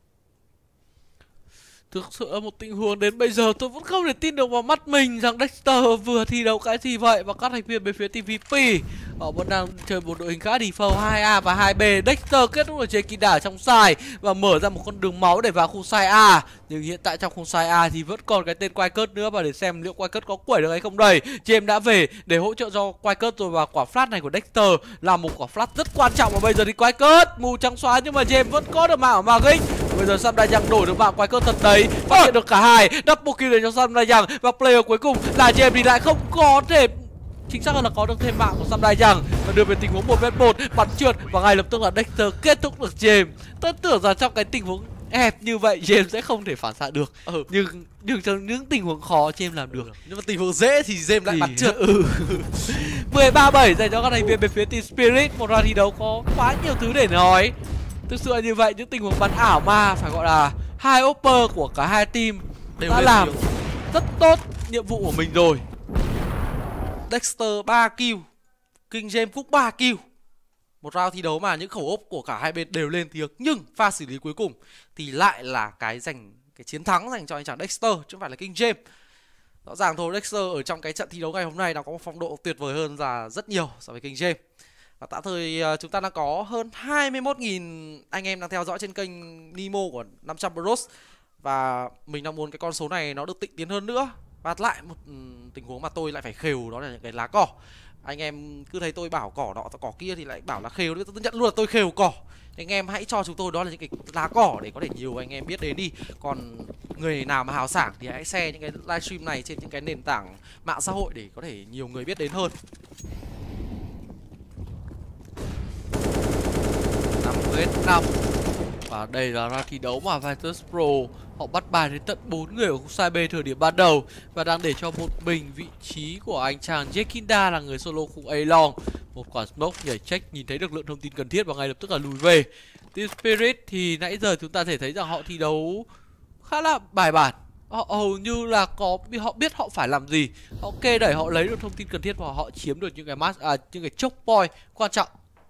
Thực sự là một tình huống đến bây giờ tôi vẫn không thể tin được vào mắt mình rằng Dexter vừa thi đấu cái gì vậy. Và các thành viên bên phía team vê pê họ vẫn đang chơi một đội hình khá default hai A và hai B. Dexter kết thúc ở Jekinda ở trong side và mở ra một con đường máu để vào khu side A. Nhưng hiện tại trong khu side A thì vẫn còn cái tên Quackers nữa, và để xem liệu Quackers có quẩy được hay không đây. James đã về để hỗ trợ cho Quackers rồi, và quả flash này của Dexter là một quả flash rất quan trọng. Và bây giờ thì Quackers mù trắng xóa nhưng mà James vẫn có được mạng ở Magic. Bây giờ Sam Dai-young đổi được mạng Quackers thật đấy, phát hiện được cả hai, double kill để cho Sam Dai-young. Và player cuối cùng là James thì lại không có thể, chính xác hơn là có được thêm mạng của Sam Dai-young và đưa về tình huống một vs một, bắn trượt và ngay lập tức là Dexter kết thúc được James. Tôi tưởng rằng trong cái tình huống hẹp như vậy James sẽ không thể phản xạ được, ừ. nhưng nhưng trong những tình huống khó James làm được.
Nhưng mà tình huống dễ thì James lại
thì...
bắn trượt.
ừ. mười ba bảy dành cho các thành viên bên phía Team Spirit. Một round thi đấu có quá nhiều thứ để nói. Thực sự là như vậy, những tình huống bắn ảo ma phải gọi là hai Opper của cả hai team đều đã làm tiếng. rất tốt nhiệm vụ của mình rồi.
Dexter ba kill, King James cũng ba kill. Một round thi đấu mà những khẩu ốp của cả hai bên đều lên tiếng, nhưng pha xử lý cuối cùng thì lại là cái giành cái chiến thắng dành cho anh chàng Dexter chứ không phải là King James. Rõ ràng thôi, Dexter ở trong cái trận thi đấu ngày hôm nay nó có một phong độ tuyệt vời hơn là rất nhiều so với King James. Và tạm thời chúng ta đang có hơn hai mươi mốt nghìn anh em đang theo dõi trên kênh Nemo của năm trăm Bros. Và mình đang muốn cái con số này nó được tịnh tiến hơn nữa. Và lại một um, tình huống mà tôi lại phải khều, đó là những cái lá cỏ. Anh em cứ thấy tôi bảo cỏ nọ cỏ kia thì lại bảo là khều, tôi nhận luôn là tôi khều cỏ. Anh em hãy cho chúng tôi đó là những cái lá cỏ để có thể nhiều anh em biết đến đi. Còn người nào mà hào sảng thì hãy share những cái livestream này trên những cái nền tảng mạng xã hội để có thể nhiều người biết đến hơn.
năm vs năm. Và đây là ra thi đấu mà Virtus Pro họ bắt bài đến tận bốn người ở khúc side B thời điểm ban đầu và đang để cho một mình vị trí của anh chàng Jekinda là người solo khúc A long. Một quả smoke nhảy check nhìn thấy được lượng thông tin cần thiết và ngay lập tức là lùi về. Team Spirit thì nãy giờ chúng ta thể thấy rằng họ thi đấu khá là bài bản. Họ hầu như là có họ biết họ phải làm gì. Họ kê đẩy, họ lấy được thông tin cần thiết và họ chiếm được những cái match à, những cái choke point quan trọng.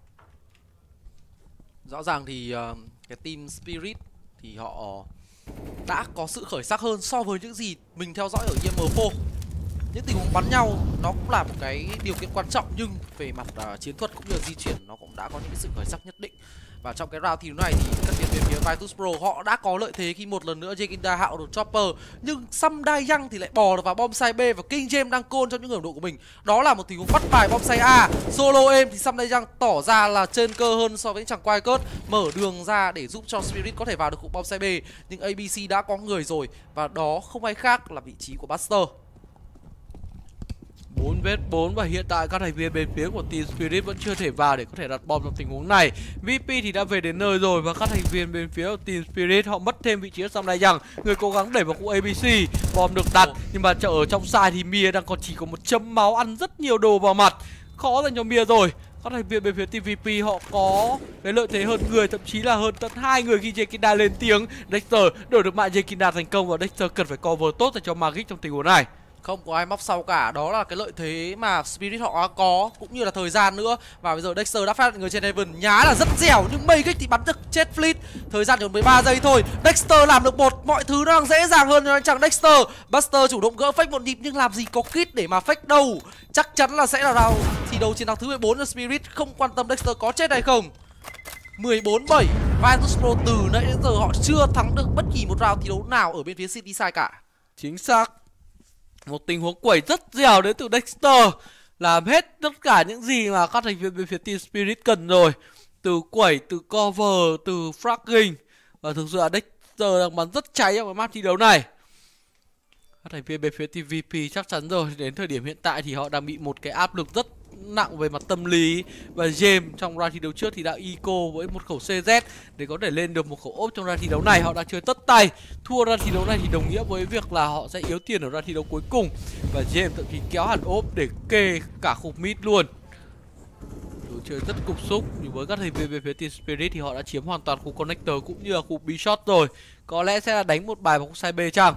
Rõ ràng thì uh, cái team Spirit thì họ đã có sự khởi sắc hơn so với những gì mình theo dõi ở i em ép bốn. Những tình huống bắn nhau nó cũng là một cái điều kiện quan trọng, nhưng về mặt uh, chiến thuật cũng như di chuyển nó cũng đã có những cái sự khởi sắc nhất định. Và trong cái round thi đấu này thì các bên phía Virtus Pro họ đã có lợi thế khi một lần nữa Jekinda hạo được Chopper, nhưng Samdai Young thì lại bò được vào bom site B và King James đang côn trong những hưởng độ của mình. Đó là một tình huống bắt bài bom site A. Solo êm thì Samdai Young tỏ ra là trên cơ hơn so với những chàng quay cớt, mở đường ra để giúp cho Spirit có thể vào được khu bom site B. Nhưng a bê xê đã có người rồi và đó không ai khác là vị trí của Buster.
bốn vs bốn và hiện tại các thành viên bên phía của Team Spirit vẫn chưa thể vào để có thể đặt bom trong tình huống này. vê pê thì đã về đến nơi rồi và các thành viên bên phía của Team Spirit họ mất thêm vị trí ở Samdai Young, người cố gắng đẩy vào khu a bê xê. Bom được đặt nhưng mà ở trong side thì Mia đang còn chỉ có một chấm máu, ăn rất nhiều đồ vào mặt, khó dành cho Mia rồi. Các thành viên bên phía team vê pê họ có cái lợi thế hơn người, thậm chí là hơn tận hai người khi Jekinda lên tiếng. Dexter đổi được mạng Jekinda thành công và Dexter cần phải cover tốt để cho Magic trong tình huống này.
Không có ai móc sau cả, đó là cái lợi thế mà Spirit họ có, cũng như là thời gian nữa. Và bây giờ Dexter đã phát hiện người trên Heaven, nhá là rất dẻo nhưng Magic thì bắn được chết Fleet. Thời gian chỉ còn mười ba giây thôi, Dexter làm được một, mọi thứ nó đang dễ dàng hơn cho anh chàng Dexter. Buster chủ động gỡ fake một nhịp nhưng làm gì có kit để mà fake đâu. Chắc chắn là sẽ là round thi đấu chiến thắng thứ mười bốn cho Spirit, không quan tâm Dexter có chết hay không. mười bốn bảy, Virtus Pro từ nãy đến giờ họ chưa thắng được bất kỳ một round thi đấu nào ở bên phía City Side cả.
Chính xác. Một tình huống quẩy rất dẻo đến từ Dexter, làm hết tất cả những gì mà các thành viên bên phía Team Spirit cần rồi. Từ quẩy, từ cover, từ fragging. Và thực sự là Dexter đang bắn rất cháy trong cái map thi đấu này. Các thành viên bên phía team vê pê chắc chắn rồi, đến thời điểm hiện tại thì họ đang bị một cái áp lực rất nặng về mặt tâm lý. Và James trong round thi đấu trước thì đã eco với một khẩu xê dét để có thể lên được một khẩu ốp trong round thi đấu này. Họ đang chơi tất tay, thua round thi đấu này thì đồng nghĩa với việc là họ sẽ yếu tiền ở round thi đấu cuối cùng. Và James thậm chí kéo hẳn ốp để kê cả khu mid luôn. Đối chơi rất cục xúc, nhưng với các thành viên về phía Team Spirit thì họ đã chiếm hoàn toàn khu connector cũng như là khu B-shot rồi. Có lẽ sẽ là đánh một bài vào khu side B chăng.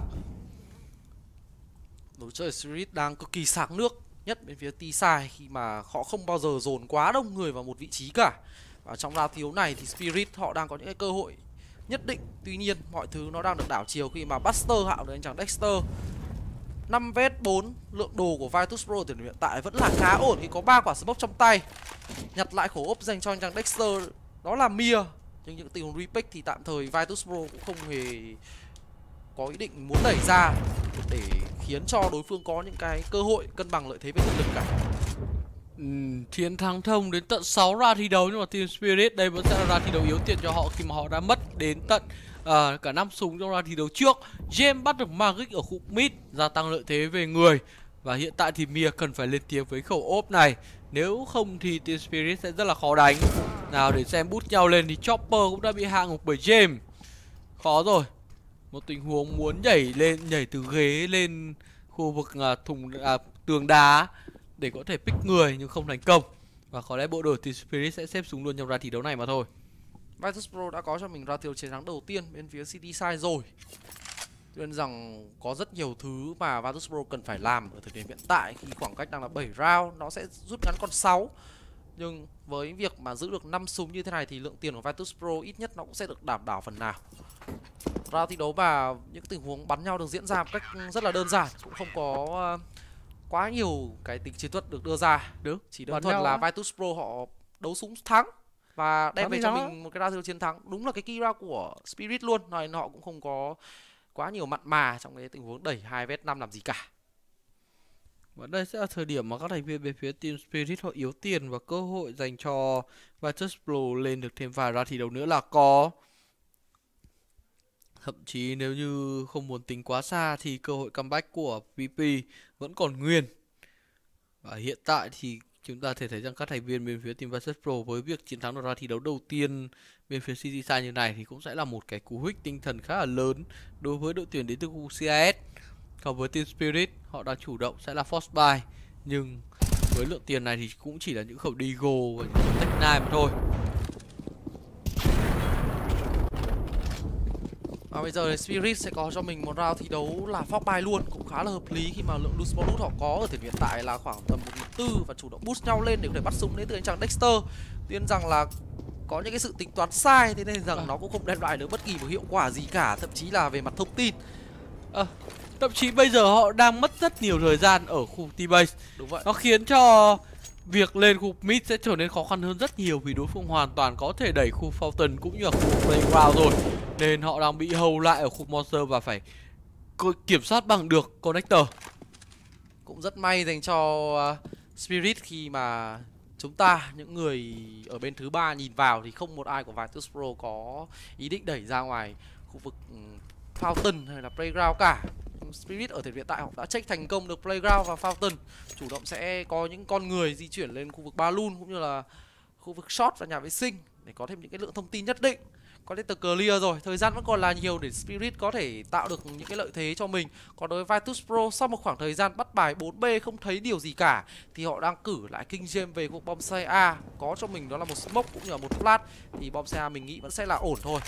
Đối chơi Spirit đang cực kỳ sáng nước nhất bên phía T-side khi mà họ không bao giờ dồn quá đông người vào một vị trí cả. Và trong round thi đấu này thì Spirit họ đang có những cái cơ hội nhất định. Tuy nhiên mọi thứ nó đang được đảo chiều khi mà Buster hạo được anh chàng Dexter. Năm vs bốn, lượng đồ của Virtus Pro từ hiện tại vẫn là khá ổn khi có ba quả smoke trong tay. Nhặt lại khẩu ốp dành cho anh chàng Dexter, đó là Mia. Nhưng những tình huống repick thì tạm thời Virtus Pro cũng không hề có ý định muốn đẩy ra để khiến cho đối phương có những cái cơ hội cân bằng lợi thế về thực lực cả.
Uhm, chiến thắng thông đến tận sáu round thi đấu, nhưng mà Team Spirit đây vẫn sẽ là round thi đấu yếu tiền cho họ khi mà họ đã mất đến tận uh, cả năm súng trong round thi đấu trước. James bắt được Magic ở khu mid, gia tăng lợi thế về người. Và hiện tại thì Mia cần phải lên tiếng với khẩu ốp này, nếu không thì Team Spirit sẽ rất là khó đánh. Nào để xem bút nhau lên thì Chopper cũng đã bị hạ ngục bởi James. Khó rồi. Một tình huống muốn nhảy lên, nhảy từ ghế lên khu vực uh, thùng uh, tường đá để có thể pick người nhưng không thành công. Và có lẽ bộ đội Team Spirit sẽ xếp súng luôn trong ra thi đấu này mà thôi.
Virtus Pro đã có cho mình ra tiêu chiến thắng đầu tiên bên phía City Side rồi. Tuy nhiên rằng có rất nhiều thứ mà Virtus Pro cần phải làm ở thời điểm hiện tại khi khoảng cách đang là bảy round, nó sẽ rút ngắn còn sáu. Nhưng với việc mà giữ được năm súng như thế này thì lượng tiền của Virtus Pro ít nhất nó cũng sẽ được đảm bảo phần nào. Ra thi đấu và những tình huống bắn nhau được diễn ra một cách rất là đơn giản, cũng không có uh, quá nhiều cái tính chiến thuật được đưa ra.
Được.
Chỉ đơn thuần là Virtus Pro họ đấu súng thắng và đem về cho mình một cái ra chiến thắng. Đúng là cái key round của Spirit luôn. Nên họ cũng không có quá nhiều mặn mà trong cái tình huống đẩy hai vs năm làm gì cả.
Và đây sẽ là thời điểm mà các thành viên bên phía Team Spirit họ yếu tiền và cơ hội dành cho Virtus Pro lên được thêm vài ra thi đấu nữa là có. Thậm chí nếu như không muốn tính quá xa thì cơ hội comeback của vê pê vẫn còn nguyên. Và hiện tại thì chúng ta thể thấy rằng các thành viên bên phía Team Virtus Pro với việc chiến thắng được ra thi đấu đầu tiên bên phía xê tê Sai như này thì cũng sẽ là một cái cú hích tinh thần khá là lớn đối với đội tuyển đến từ khu xê i ét. Còn với Team Spirit, họ đang chủ động sẽ là force buy, nhưng với lượng tiền này thì cũng chỉ là những khẩu Deagle và những khẩu Tech Nine mà thôi.
Và bây giờ thì Spirit sẽ có cho mình một round thi đấu là force buy luôn, cũng khá là hợp lý khi mà lượng loot bonus họ có ở thời điểm hiện tại là khoảng tầm một nghìn bốn trăm và chủ động boost nhau lên để có thể bắt súng đến từ anh chàng Dexter. Tuy nhiên rằng là có những cái sự tính toán sai, thế nên rằng à. nó cũng không đem lại được bất kỳ một hiệu quả gì cả, thậm chí là về mặt thông tin.
À, thậm chí bây giờ họ đang mất rất nhiều thời gian ở khu T-base.
Đúng vậy.
Nó khiến cho việc lên khu mid sẽ trở nên khó khăn hơn rất nhiều vì đối phương hoàn toàn có thể đẩy khu Fountain cũng như là khu Playground rồi. Nên họ đang bị hầu lại ở khu Monster và phải kiểm soát bằng được Connector.
Cũng rất may dành cho uh, Spirit khi mà chúng ta, những người ở bên thứ ba nhìn vào thì không một ai của Virtus Pro có ý định đẩy ra ngoài khu vực um, Fountain hay là Playground cả. Spirit ở thời điểm hiện tại họ đã check thành công được Playground và Fountain. Chủ động sẽ có những con người di chuyển lên khu vực Balloon cũng như là khu vực Short và nhà vệ sinh để có thêm những cái lượng thông tin nhất định. Có thể từ clear rồi, thời gian vẫn còn là nhiều để Spirit có thể tạo được những cái lợi thế cho mình. Còn đối với Virtus Pro, sau một khoảng thời gian bắt bài bốn bê không thấy điều gì cả thì họ đang cử lại King James về cuộc bom xe A. Có cho mình đó là một smoke cũng như là một flash thì bom xe A mình nghĩ vẫn sẽ là ổn thôi.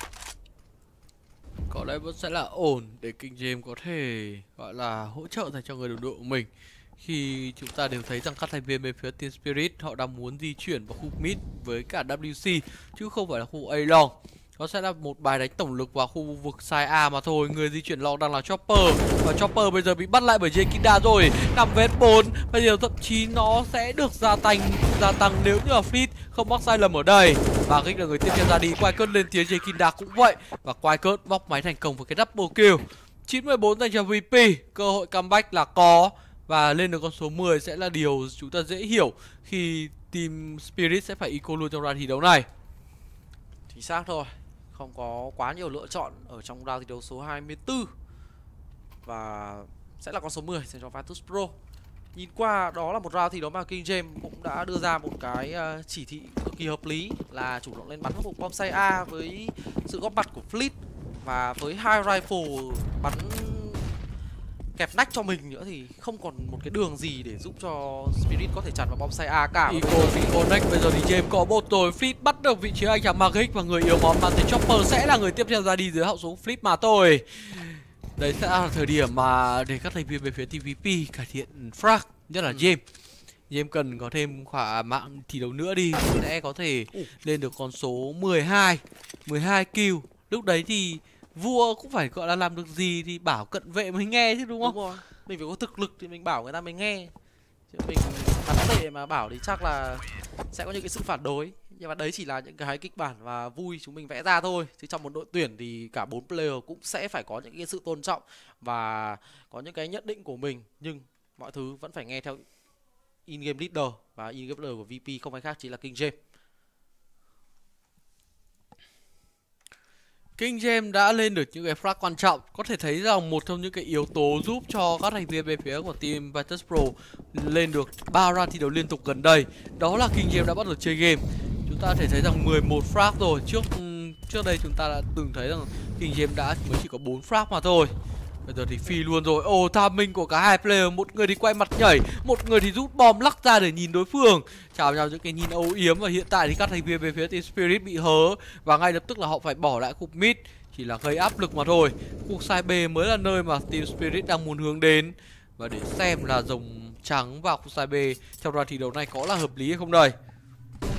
Có lẽ vẫn sẽ là ổn để King James có thể gọi là hỗ trợ dành cho người đồng đội của mình. Khi chúng ta đều thấy rằng các thành viên bên phía Team Spirit họ đang muốn di chuyển vào khu mid với cả vê xê chứ không phải là khu A long. Nó sẽ là một bài đánh tổng lực vào khu vực side A mà thôi. Người di chuyển long đang là Chopper. Và Chopper bây giờ bị bắt lại bởi Jekinda rồi. năm vs bốn. Bây giờ thậm chí nó sẽ được gia tăng gia tăng nếu như là Fleet không mắc sai lầm ở đây. Và Gích là người tiếp theo ra đi. Quay cơn lên tiếng, Jekinda cũng vậy. Và quay cơn bóc máy thành công với cái double kill. chín mươi bốn dành cho vê pê. Cơ hội comeback là có. Và lên được con số mười sẽ là điều chúng ta dễ hiểu khi Team Spirit sẽ phải eco luôn trong round thi đấu này.
Chính xác thôi. Không có quá nhiều lựa chọn ở trong round thi đấu số hai mươi tư. Và sẽ là con số mười dành cho Virtus Pro. Nhìn qua đó là một round thi đấu mà King James cũng đã đưa ra một cái chỉ thị cực kỳ hợp lý là chủ động lên bắn một bom say A với sự góp mặt của Fleet. Và với hai rifle bắn kẹp nách cho mình nữa thì không còn một cái đường gì để giúp cho Spirit có thể chặn vào bom say A cả.
Eco bị connect, bây giờ thì James có một rồi. Fleet bắt được vị trí anh chàng Magic và người yếu món mà thì Chopper sẽ là người tiếp theo ra đi dưới hậu súng Fleet mà thôi. Đấy sẽ là thời điểm mà để các thành viên về phía tê vê pê cải thiện frag, nhất là ừ. James. James cần có thêm khỏa mạng thi đấu nữa đi sẽ có thể ừ. lên được con số mười hai mười hai kill. Lúc đấy thì vua cũng phải gọi là làm được gì thì bảo cận vệ mới nghe chứ đúng không?
Đúng rồi. Mình phải có thực lực thì mình bảo người ta mới nghe. Chứ mình bắn tệ mà bảo thì chắc là sẽ có những cái sự phản đối. Nhưng mà đấy chỉ là những cái kịch bản và vui chúng mình vẽ ra thôi. Chứ trong một đội tuyển thì cả bốn player cũng sẽ phải có những cái sự tôn trọng và có những cái nhận định của mình. Nhưng mọi thứ vẫn phải nghe theo in-game leader. Và in-game leader của vê pê không ai khác chỉ là King James.
King James đã lên được những cái frag quan trọng. Có thể thấy rằng một trong những cái yếu tố giúp cho các thành viên bên phía của team Virtus Pro lên được ba round thi đấu liên tục gần đây, đó là King James đã bắt đầu chơi game. Chúng ta có thể thấy rằng mười một frag rồi. Trước trước đây chúng ta đã từng thấy rằng King James đã mới chỉ có bốn frag mà thôi. Bây giờ thì phi luôn rồi. Ồ, oh, timing của cả hai player. Một người thì quay mặt nhảy, một người thì rút bom lắc ra để nhìn đối phương. Chào nhau những cái nhìn âu yếm. Và hiện tại thì các thành viên về phía Team Spirit bị hớ. Và ngay lập tức là họ phải bỏ lại khu mid. Chỉ là gây áp lực mà thôi. Khu side B mới là nơi mà Team Spirit đang muốn hướng đến. Và để xem là rồng trắng vào khu side B trong round thi đấu này có là hợp lý hay không đây.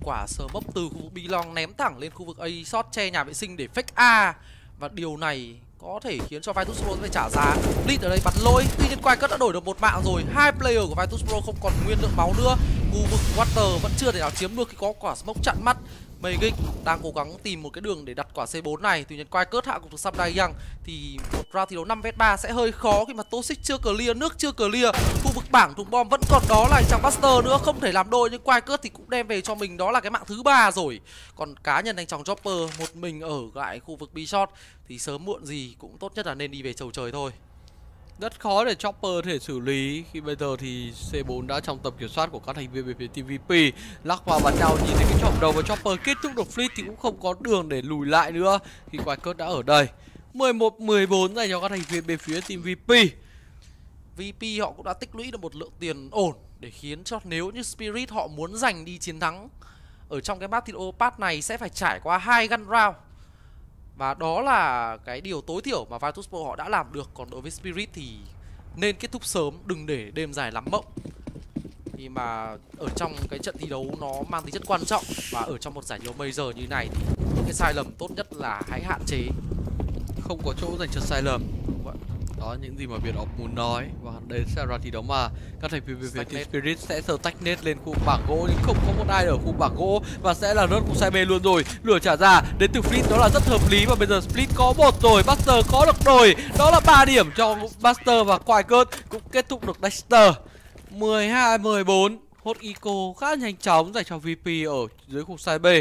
quả smoke từ khu vực B long ném thẳng lên khu vực A short che nhà vệ sinh để fake A. Và điều này có thể khiến cho Virtus.pro phải trả giá. Blitz ở đây bắn lỗi, tuy nhiên Quái Cất đã đổi được một mạng rồi. Hai player của Virtus.pro không còn nguyên lượng máu nữa. Khu vực Water vẫn chưa thể nào chiếm được khi có quả smoke chặn mắt. Magic đang cố gắng tìm một cái đường để đặt quả C bốn này. Tuy nhiên Quái Cất hạ cục được Samurai Young thì một round thi đấu năm vs ba sẽ hơi khó khi mà Toxic chưa clear, nước chưa clear. Khu vực bảng thùng bom vẫn còn đó là chẳng Buster nữa, không thể làm đôi, nhưng Quái Cất thì cũng đem về cho mình đó là cái mạng thứ ba rồi. Còn cá nhân anh chàng Chopper một mình ở lại khu vực B short thì sớm muộn gì cũng tốt nhất là nên đi về chầu trời thôi.
Rất khó để Chopper thể xử lý khi bây giờ thì C bốn đã trong tầm kiểm soát của các thành viên về phía tê vê pê. Lắc vào bắn nhau, nhìn thấy cái chòm đầu và Chopper kết thúc được Fleet thì cũng không có đường để lùi lại nữa khi Quái Cất đã ở đây. mười một mười bốn dành cho các thành viên bên phía team vê pê.
vê pê họ cũng đã tích lũy được một lượng tiền ổn để khiến cho nếu như Spirit họ muốn giành đi chiến thắng ở trong cái map thi đấu pass này sẽ phải trải qua hai gun round. Và đó là cái điều tối thiểu mà Virtus.pro họ đã làm được. Còn đối với Spirit thì nên kết thúc sớm, đừng để đêm dài lắm mộng. Khi mà ở trong cái trận thi đấu nó mang tính chất quan trọng, và ở trong một giải đấu major như này thì những cái sai lầm tốt nhất là hãy hạn chế.
Không có chỗ dành cho sai lầm. Đó là những gì mà Việt Ốc muốn nói. Và đây sẽ là thi đấu mà các thành viên về phía Team Spirit sẽ sờ tách nết lên khu bảng gỗ, nhưng không có một ai ở khu bảng gỗ và sẽ là rớt khu sai B luôn rồi. Lửa trả ra đến từ Fleet đó là rất hợp lý, và bây giờ Split có một rồi, Buster có được đổi, đó là ba điểm cho Buster, và Quái Cất cũng kết thúc được Dexter. mười hai mười bốn, hốt eco khá nhanh chóng dành cho vê pê ở dưới khu sai B.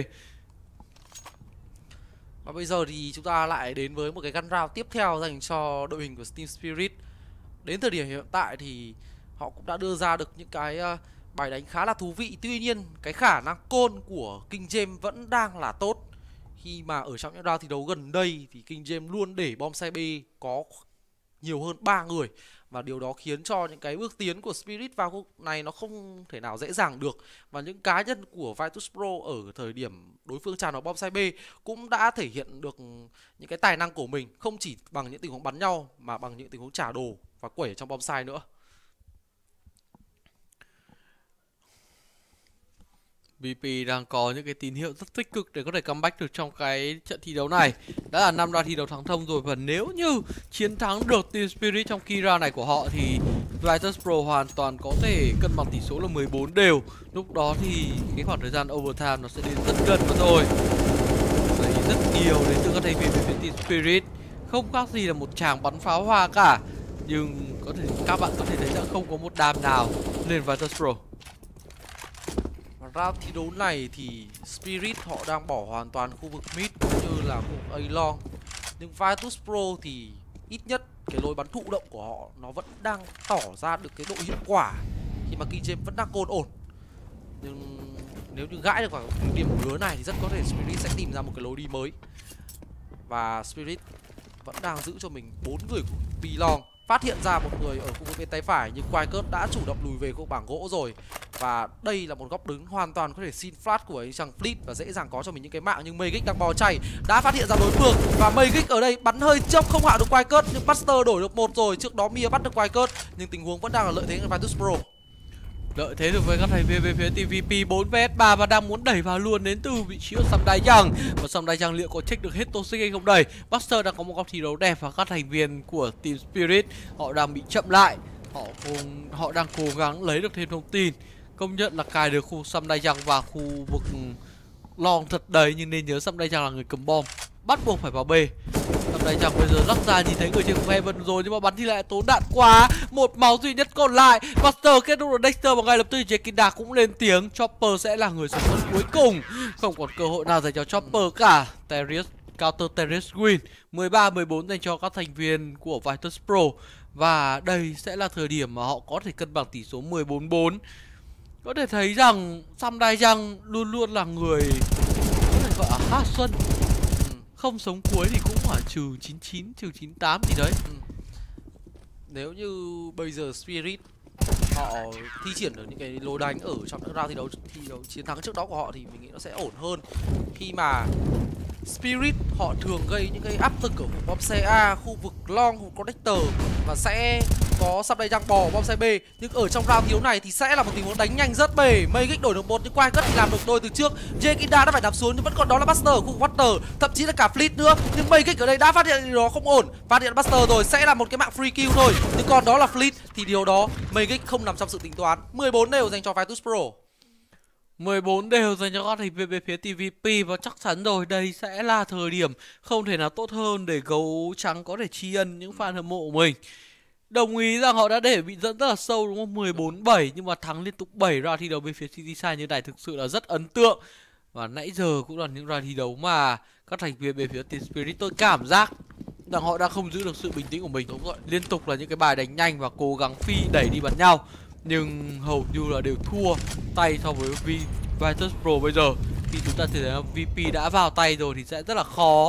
Và bây giờ thì chúng ta lại đến với một cái gun round tiếp theo dành cho đội hình của Team Spirit. Đến thời điểm hiện tại thì họ cũng đã đưa ra được những cái uh, bài đánh khá là thú vị. Tuy nhiên cái khả năng côn của King James vẫn đang là tốt, khi mà ở trong những round thi đấu gần đây thì King James luôn để bom sai B có nhiều hơn ba người. Và điều đó khiến cho những cái bước tiến của Spirit vào khu này nó không thể nào dễ dàng được. Và những cá nhân của Virtus.pro ở thời điểm đối phương tràn vào bom sai B cũng đã thể hiện được những cái tài năng của mình, không chỉ bằng những tình huống bắn nhau mà bằng những tình huống trả đồ và quẩy trong bom sai nữa.
vê pê đang có những cái tín hiệu rất tích cực để có thể comeback được trong cái trận thi đấu này. Đã là năm round thi đấu thắng thông rồi, và nếu như chiến thắng được Team Spirit trong key round này của họ thì Virtus.pro hoàn toàn có thể cân bằng tỷ số là mười bốn đều. Lúc đó thì cái khoảng thời gian overtime nó sẽ đến rất gần mất rồi. Đấy, rất nhiều đến từ các thành viên về phía Team Spirit, không khác gì là một tràng bắn pháo hoa cả. Nhưng có thể các bạn có thể thấy rằng không có một đam nào lên Virtus.pro.
Round thi đấu này thì Spirit họ đang bỏ hoàn toàn khu vực mid cũng như là khu vực A long. Nhưng Virtus.pro thì ít nhất cái lối bắn thụ động của họ nó vẫn đang tỏ ra được cái độ hiệu quả, khi mà King James vẫn đang côn ổn. Nhưng nếu như gãi được vào điểm lứa này thì rất có thể Spirit sẽ tìm ra một cái lối đi mới. Và Spirit vẫn đang giữ cho mình bốn người của B long. Phát hiện ra một người ở khu vực bên tay phải, nhưng Quái Cất đã chủ động lùi về khu bảng gỗ rồi. Và đây là một góc đứng hoàn toàn có thể xin flash của anh chàng Fleet và dễ dàng có cho mình những cái mạng. Nhưng Magic đang bò chạy, đã phát hiện ra đối phương, và Magic ở đây bắn hơi chốc không hạ được Quái Cất. Nhưng Buster đổi được một rồi, trước đó Mia bắt được Quái Cất, nhưng tình huống vẫn đang là lợi thế của Virtus.pro.
Lợi thế được với các thành viên về phía tê vê pê bốn vs ba và đang muốn đẩy vào luôn đến từ vị trí của Samurai Young. Và Samurai Young liệu có check được hết Toxic hay không đây? Buster đang có một góc thi đấu đẹp, và các thành viên của Team Spirit họ đang bị chậm lại. Họ cùng, họ đang cố gắng lấy được thêm thông tin. Công nhận là cài được khu Samurai Young và khu vực long thật đấy, nhưng nên nhớ Samurai Young là người cầm bom, bắt buộc phải vào B. Samurai Young bây giờ lắc ra nhìn thấy người trên khu Heaven rồi, nhưng mà bắn thì lại tốn đạn quá. Một máu duy nhất còn lại. Buster kết thúc được Dexter, và ngay lập tức Jekinda cũng lên tiếng. Chopper sẽ là người sống sót cuối cùng. Không còn cơ hội nào dành cho Chopper cả. Terius counter Terius win. mười ba mười bốn dành cho các thành viên của Virtus.pro. Và đây sẽ là thời điểm mà họ có thể cân bằng tỷ số mười bốn bốn. Có thể thấy rằng Samurai Young luôn luôn là người có thể gọi là hát xuân, không sống cuối thì cũng ở trừ chín chín, trừ chín tám gì đấy.
Ừ. Nếu như bây giờ Spirit họ thi triển được những cái lối đánh ở trong những round thi đấu, thi đấu chiến thắng trước đó của họ thì mình nghĩ nó sẽ ổn hơn. Khi mà Spirit họ thường gây những cái áp lực ở khu bom xe A, khu vực long, khu connector, và sẽ có sắp đây đang bò bom xe B, nhưng ở trong round thiếu này thì sẽ là một tình huống đánh nhanh rất bể. Magic đổi được một nhưng quay cất thì làm được đôi từ trước. Jekinda đã phải nằm xuống nhưng vẫn còn đó là Buster ở khu vực Water, thậm chí là cả Fleet nữa. Nhưng Magic ở đây đã phát hiện điều đó không ổn, phát hiện Buster rồi sẽ là một cái mạng free kill thôi. Nhưng còn đó là Fleet thì điều đó Magic không nằm trong sự tính toán. mười bốn đều dành cho Virtus Pro.
mười bốn đều dành cho các thành viên về phía tê vê pê và chắc chắn rồi đây sẽ là thời điểm không thể nào tốt hơn để gấu trắng có thể tri ân những fan hâm mộ của mình. Đồng ý rằng họ đã để bị dẫn rất là sâu đúng không? mười bốn bảy nhưng mà thắng liên tục bảy round thi đấu bên phía City Side như này thực sự là rất ấn tượng. Và nãy giờ cũng là những round thi đấu mà các thành viên bên phía Team Spirit tôi cảm giác rằng họ đang không giữ được sự bình tĩnh của mình. Đúng rồi, liên tục là những cái bài đánh nhanh và cố gắng phi đẩy đi bắn nhau, nhưng hầu như là đều thua tay so với Virtus Pro. Bây giờ khi chúng ta thấy là vê pê đã vào tay rồi thì sẽ rất là khó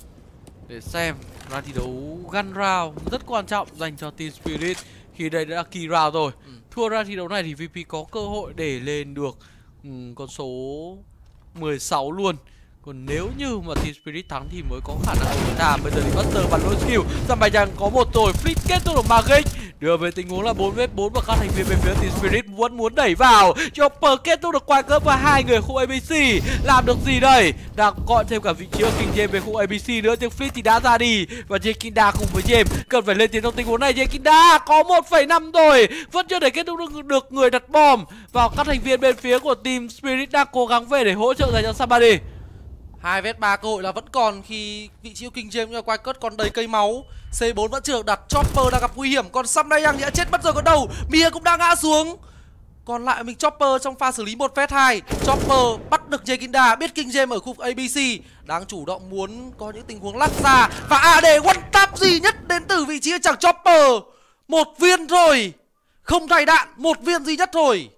để xem ra thi đấu gun round rất quan trọng dành cho Team Spirit khi đây đã là key round rồi. ừ. Thua ra thi đấu này thì vê pê có cơ hội để lên được um, con số mười sáu luôn. Còn nếu như mà Team Spirit thắng thì mới có khả năng overtime. Bây giờ thì Buster bắn lỗi skill, Giang Bài Tràng có một rồi, Fleet kết thúc được Magic. Đưa về tình huống là bốn vs bốn và các thành viên bên phía Team Spirit vẫn muốn đẩy vào. Chopper kết thúc được quay cướp và hai người khu a bê xê. Làm được gì đây? Đang gọi thêm cả vị trí ở King James về khu a bê xê nữa, nhưng Fleet thì đã ra đi. Và Jekinda cùng với James cần phải lên tiếng trong tình huống này. Jekinda có một phẩy năm rồi, vẫn chưa thể kết thúc được, được người đặt bom. Và các thành viên bên phía của Team Spirit đang cố gắng về để hỗ trợ dành cho Somebody.
Hai vs ba cơ hội là vẫn còn khi vị trí của King James nhưng quay cất còn đầy cây máu. xê bốn vẫn chưa được đặt, Chopper đang gặp nguy hiểm, còn Sam Young đã chết mất rồi còn đâu. Mia cũng đã ngã xuống. Còn lại mình Chopper trong pha xử lý một vs hai. Chopper bắt được Jekinda, biết King James ở khu vực a bê xê đang chủ động muốn có những tình huống lắc ra và à để one tap duy nhất đến từ vị trí của chàng Chopper. Một viên thôi, không thay đạn, một viên duy nhất thôi.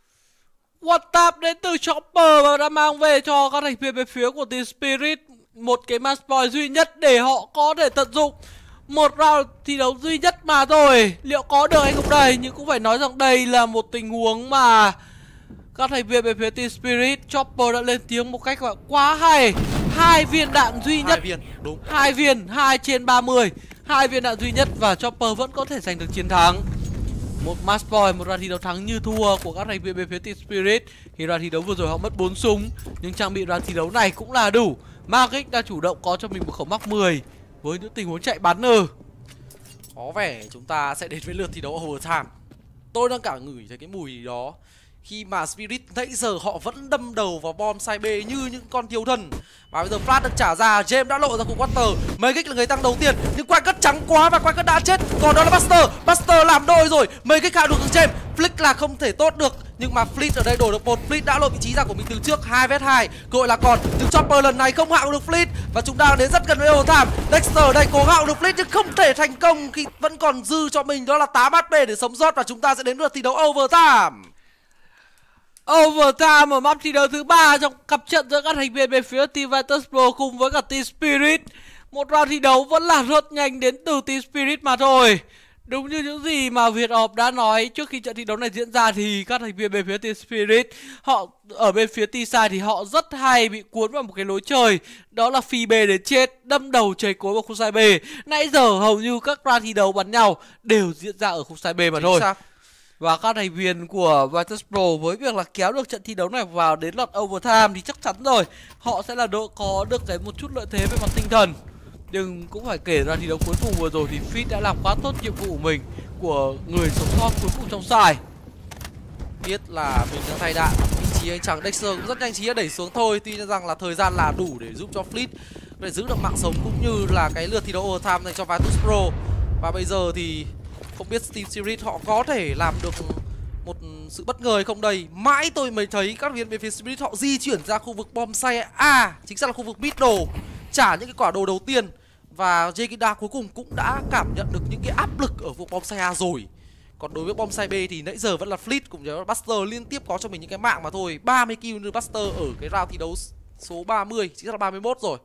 One tap đến từ Chopper và đã mang về cho các thành viên bên phía của Team Spirit một cái match point duy nhất để họ có thể tận dụng một round thi đấu duy nhất mà thôi. Liệu có được hay không đây? Nhưng cũng phải nói rằng đây là một tình huống mà các thành viên bên phía Team Spirit, Chopper đã lên tiếng một cách gọi quá hay. Hai viên đạn duy nhất,
hai viên, đúng.
Hai viên, hai trên ba mươi, hai viên đạn duy nhất và Chopper vẫn có thể giành được chiến thắng. Một match point, một round thi đấu thắng như thua của các thành viên bên phía Team Spirit. Khi round thi đấu vừa rồi họ mất bốn súng, nhưng trang bị round thi đấu này cũng là đủ. Magic đã chủ động có cho mình một khẩu mắc mười với những tình huống chạy bắn ừ.
Có vẻ chúng ta sẽ đến với lượt thi đấu overtime. Tôi đang cả ngửi thấy cái mùi đó khi mà Spirit nãy giờ họ vẫn đâm đầu vào bom side B như những con thiếu thần. Và bây giờ flash được trả ra, James đã lộ ra khu Water. Magic là người tăng đầu tiên nhưng quay cất trắng quá và quay cất đã chết. Còn đó là Buster, Buster làm đôi rồi. Magic hạ được James, Flick là không thể tốt được. Nhưng mà Fleet ở đây đổi được một, Fleet đã lộ vị trí ra của mình từ trước. Hai vs hai, cơ hội là còn. Nhưng Chopper lần này không hạ được Fleet và chúng ta đến rất gần với overtime. Dexter ở đây cố hạ được Fleet nhưng không thể thành công khi vẫn còn dư cho mình đó là tám hát pê để sống sót. Và chúng ta sẽ đến lượt thi đấu overtime.
Overtime ở map thi đấu thứ ba trong cặp trận giữa các thành viên bên phía Team Virtus Pro cùng với cả Team Spirit. Một round thi đấu vẫn là rất nhanh đến từ Team Spirit mà thôi. Đúng như những gì mà Việt Họp đã nói trước khi trận thi đấu này diễn ra thì các thành viên bên phía Team Spirit, họ ở bên phía T-side thì họ rất hay bị cuốn vào một cái lối chơi, đó là phi B đến chết, đâm đầu chảy cối vào khu side B. Nãy giờ hầu như các round thi đấu bắn nhau đều diễn ra ở khu side B mà
Chính
thôi.
xác.
Và các thành viên của Virtus Pro với việc là kéo được trận thi đấu này vào đến lượt overtime thì chắc chắn rồi họ sẽ là độ có được cái một chút lợi thế về mặt tinh thần. Nhưng cũng phải kể ra thi đấu cuối cùng vừa rồi thì Fit đã làm quá tốt nhiệm vụ của mình, của người sống sót cuối cùng trong side.
Biết là mình đã thay đạn, vị trí anh chàng Dexter cũng rất nhanh trí đẩy xuống thôi. Tuy rằng là thời gian là đủ để giúp cho Fleet để giữ được mạng sống cũng như là cái lượt thi đấu overtime dành cho Virtus Pro. Và bây giờ thì không biết Team Spirit họ có thể làm được một sự bất ngờ hay không đây. Mãi tôi mới thấy các viên bên phía Spirit họ di chuyển ra khu vực bom site A, chính xác là khu vực middle, trả những cái quả đồ đầu tiên. Và Jekinda cuối cùng cũng đã cảm nhận được những cái áp lực ở vùng bom site A rồi. Còn đối với bom site B thì nãy giờ vẫn là Fleet cùng với Buster liên tiếp có cho mình những cái mạng mà thôi. ba mươi kill như Buster ở cái round thi đấu số ba mươi, chính xác là ba mươi mốt rồi.